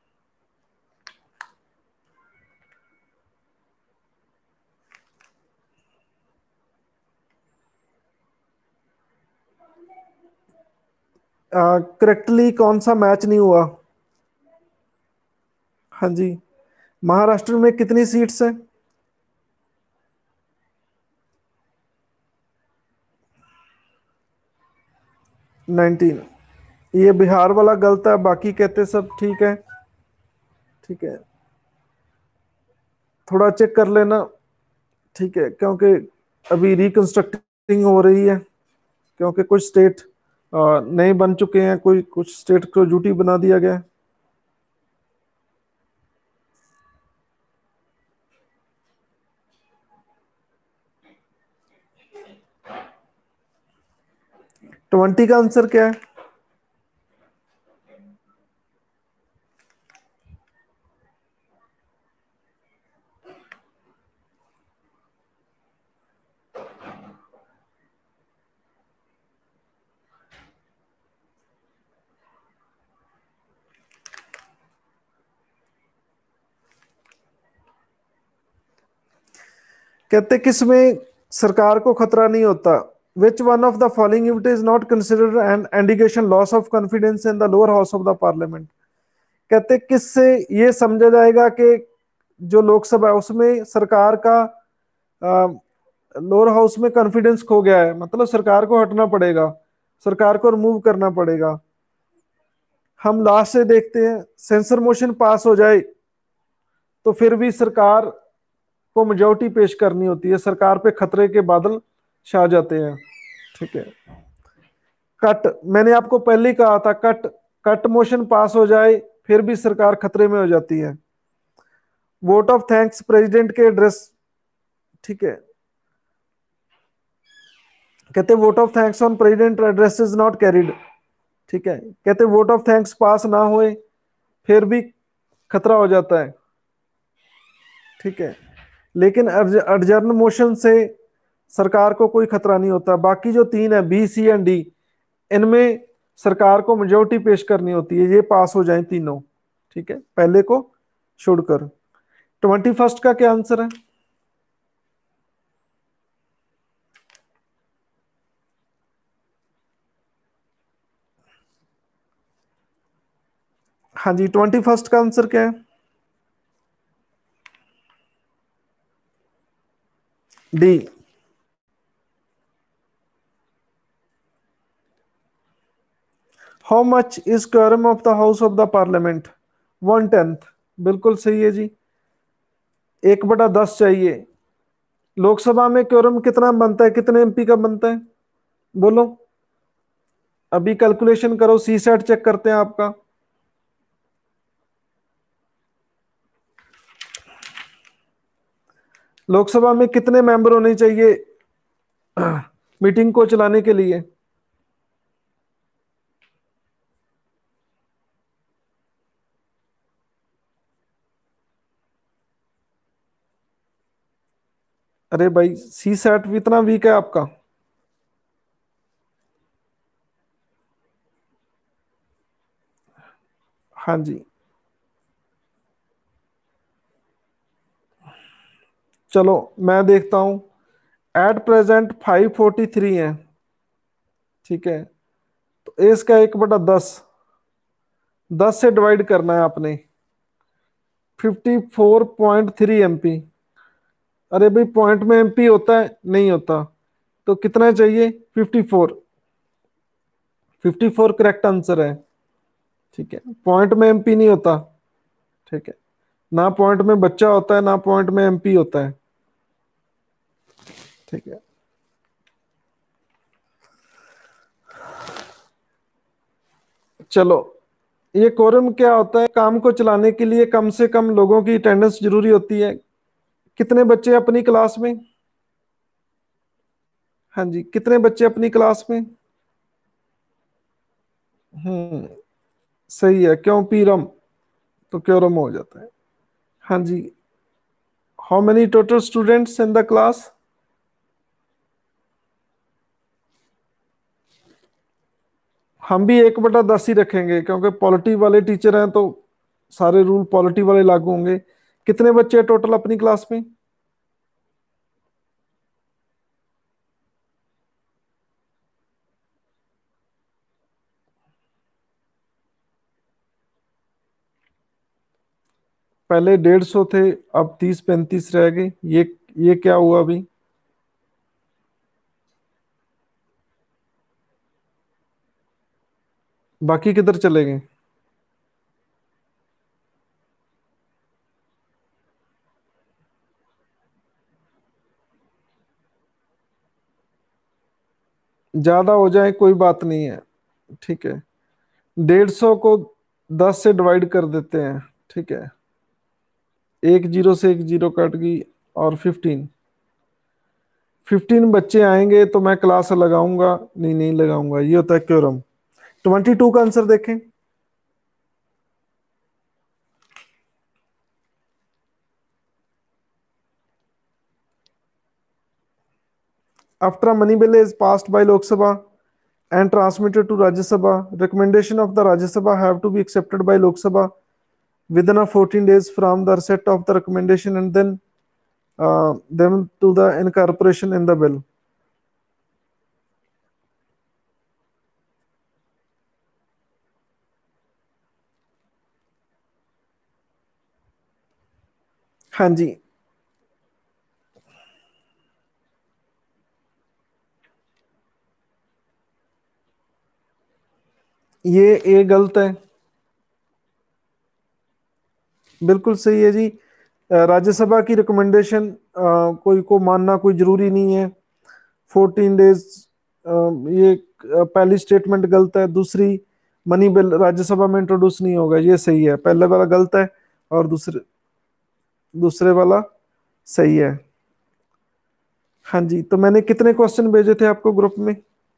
करेक्टली कौन सा मैच नहीं हुआ? हाँ जी। महाराष्ट्र में कितनी सीट्स हैं? 19। ये बिहार वाला गलत है, बाकी कहते सब ठीक है। ठीक है, थोड़ा चेक कर लेना। ठीक है, क्योंकि अभी रिकंस्ट्रक्टिंग हो रही है, क्योंकि कुछ स्टेट नए बन चुके हैं, कोई कुछ स्टेट को ड्यूटी बना दिया गया है। 20 का आंसर क्या है? कहते किस में सरकार को खतरा नहीं होता? Which one of the following it is not considered an indication loss of confidence in the lower house of the parliament? कहते किससे ये समझा जाएगा कि जो लोकसभा है उसमें सरकार का लोअर हाउस में कॉन्फिडेंस खो गया है, मतलब सरकार को हटना पड़ेगा, सरकार को रिमूव करना पड़ेगा। हम लास्ट से देखते हैं, सेंसर मोशन पास हो जाए तो फिर भी सरकार को मेजोरिटी पेश करनी होती है, सरकार पे खतरे के बादल छा जाते हैं। ठीक है। कट, मैंने आपको पहले ही कहा था, कट कट मोशन पास हो जाए फिर भी सरकार खतरे में हो जाती है। वोट ऑफ थैंक्स प्रेसिडेंट के एड्रेस, ठीक है, कहते vote of thanks on president address is not carried. ठीक है, कहते वोट ऑफ थैंक्स पास ना होए फिर भी खतरा हो जाता है। ठीक है, लेकिन अडजर्न मोशन से सरकार को कोई खतरा नहीं होता। बाकी जो तीन है, बी सी एंड डी, इनमें सरकार को मेजोरिटी पेश करनी होती है, ये पास हो जाए तीनों। ठीक है, पहले को छोड़कर। 21 का क्या आंसर है? हाँ जी, 21 का आंसर क्या है? D. How much is quorum of the house of the parliament? 1/10। बिल्कुल सही है जी। 1/10 चाहिए। लोकसभा में क्योरम कितना बनता है, कितने एमपी का बनता है? बोलो। अभी कैलकुलेशन करो, सी सेट चेक करते हैं आपका। लोकसभा में कितने मेंबर होने चाहिए मीटिंग को चलाने के लिए? अरे भाई, सी सेट भी इतना वीक है आपका? हाँ जी। चलो मैं देखता हूं। एट प्रेजेंट 543 है। ठीक है, तो इसका 1/10, 10 से डिवाइड करना है आपने। 54.3 एमपी। अरे भाई, पॉइंट में एमपी होता है? नहीं होता। तो कितना चाहिए? 54। 54 करेक्ट आंसर है। ठीक है, पॉइंट में एमपी नहीं होता। ठीक है, ना पॉइंट में बच्चा होता है, ना पॉइंट में एमपी होता है। ठीक है। चलो, ये कोरम क्या होता है? काम को चलाने के लिए कम से कम लोगों की अटेंडेंस जरूरी होती है। कितने बच्चे अपनी क्लास में? हाँ जी, कितने बच्चे अपनी क्लास में? हम्म, सही है। क्यों पीरम? तो क्योरम हो जाता है। हाँ जी। How many total students in the class? हम भी 1/10 ही रखेंगे, क्योंकि पॉलिटी वाले टीचर हैं तो सारे रूल पॉलिटी वाले लागू होंगे। कितने बच्चे टोटल अपनी क्लास में? पहले 150 थे, अब 30-35 रह गए। ये क्या हुआ अभी? बाकी किधर चले गए? ज्यादा हो जाए कोई बात नहीं है। ठीक है। 150 को 10 से डिवाइड कर देते हैं। ठीक है। एक जीरो से एक जीरो कट गई। और 15 बच्चे आएंगे तो मैं क्लास लगाऊंगा? नहीं, नहीं लगाऊंगा। ये होता है क्योरम। 22 का आंसर देखें। After money bill is passed by Lok Sabha and transmitted to Rajya Sabha, recommendation of the Rajya Sabha have to be accepted by Lok Sabha within a 14 days from the receipt of the recommendation, and then them to the incorporation in the bill. हाँ जी। ये गलत है। बिल्कुल सही है जी। राज्यसभा की recommendation कोई को मानना कोई जरूरी नहीं है। 14 डेज। ये पहली स्टेटमेंट गलत है। दूसरी, मनी बिल राज्यसभा में इंट्रोड्यूस नहीं होगा, ये सही है। पहले वाला गलत है और दूसरे दूसरे वाला सही है। हाँ जी, तो मैंने कितने क्वेश्चन भेजे थे आपको ग्रुप में?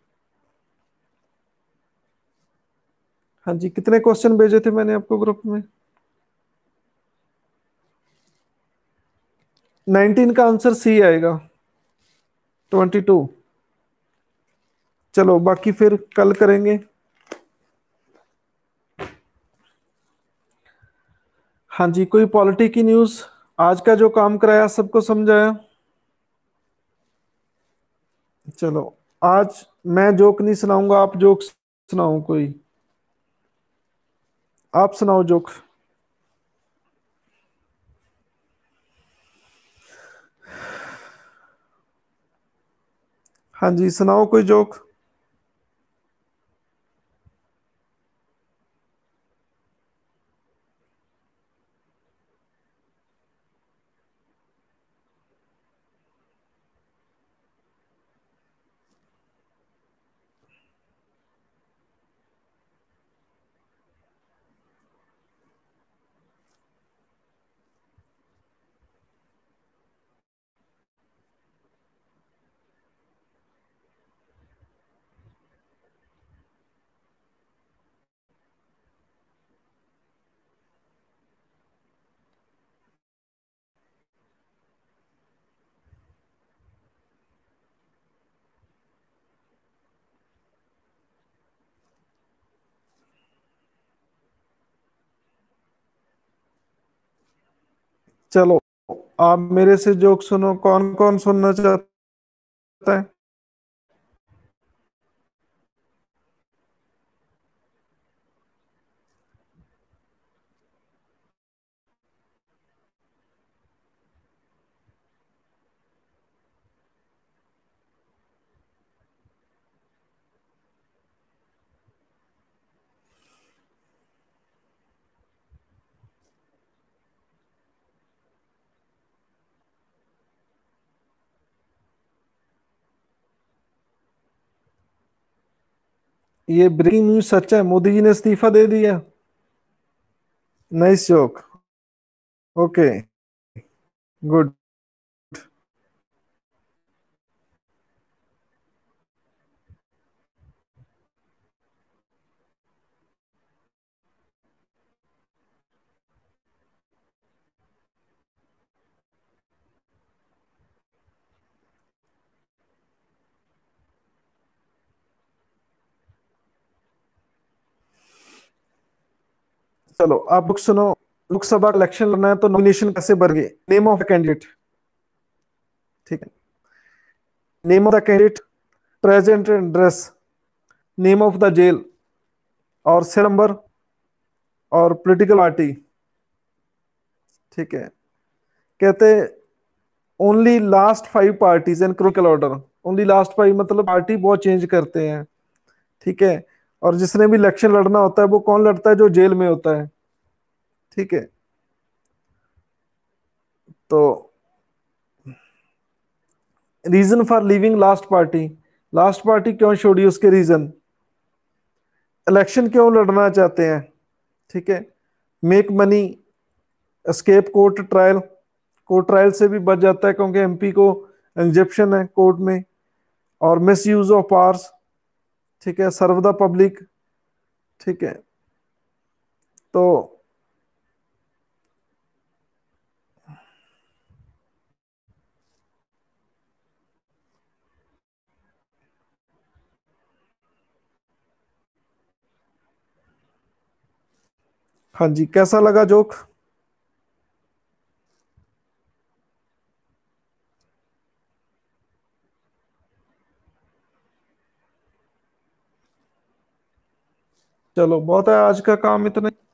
हाँ जी, कितने क्वेश्चन भेजे थे मैंने आपको ग्रुप में? 19 का आंसर सी आएगा। 22। चलो बाकी फिर कल करेंगे। हाँ जी, कोई पॉलिटी की न्यूज़? आज का जो काम कराया सबको समझाया? चलो, आज मैं जोक नहीं सुनाऊंगा, आप जोक सुनाओ कोई। आप सुनाओ जोक। हाँ जी, सुनाओ कोई जोक। चलो, आप मेरे से जोक सुनो। कौन कौन सुनना चाहता है? ये ब्रेकिंग न्यूज सच है, मोदी जी ने इस्तीफा दे दिया। Nice joke. Okay, good. चलो आप लोग सुनो, लोकसभा इलेक्शन लड़ना है तो नॉमिनेशन कैसे भरेंगे? नेम ऑफ द कैंडिडेट, ठीक है, name of the candidate, present address, name of the jail, और सेल नंबर, और पॉलिटिकल पार्टी, ठीक है। कहते only last 5 parties in chronicle order, only last 5 मतलब पार्टी बहुत चेंज करते हैं, ठीक है। और जिसने भी इलेक्शन लड़ना होता है वो कौन लड़ता है? जो जेल में होता है, ठीक है। तो reason for leaving last party, last party क्यों छोड़ी, उसके रीजन, इलेक्शन क्यों लड़ना चाहते हैं, ठीक है। Make money, escape court trial, court trial से भी बच जाता है क्योंकि एमपी को इंजेप्शन है कोर्ट में, और मिस यूज ऑफ पावर्स, ठीक है, सर्व द पब्लिक, ठीक है। तो हाँ जी, कैसा लगा जोक? चलो बहुत है, आज का काम इतना ही।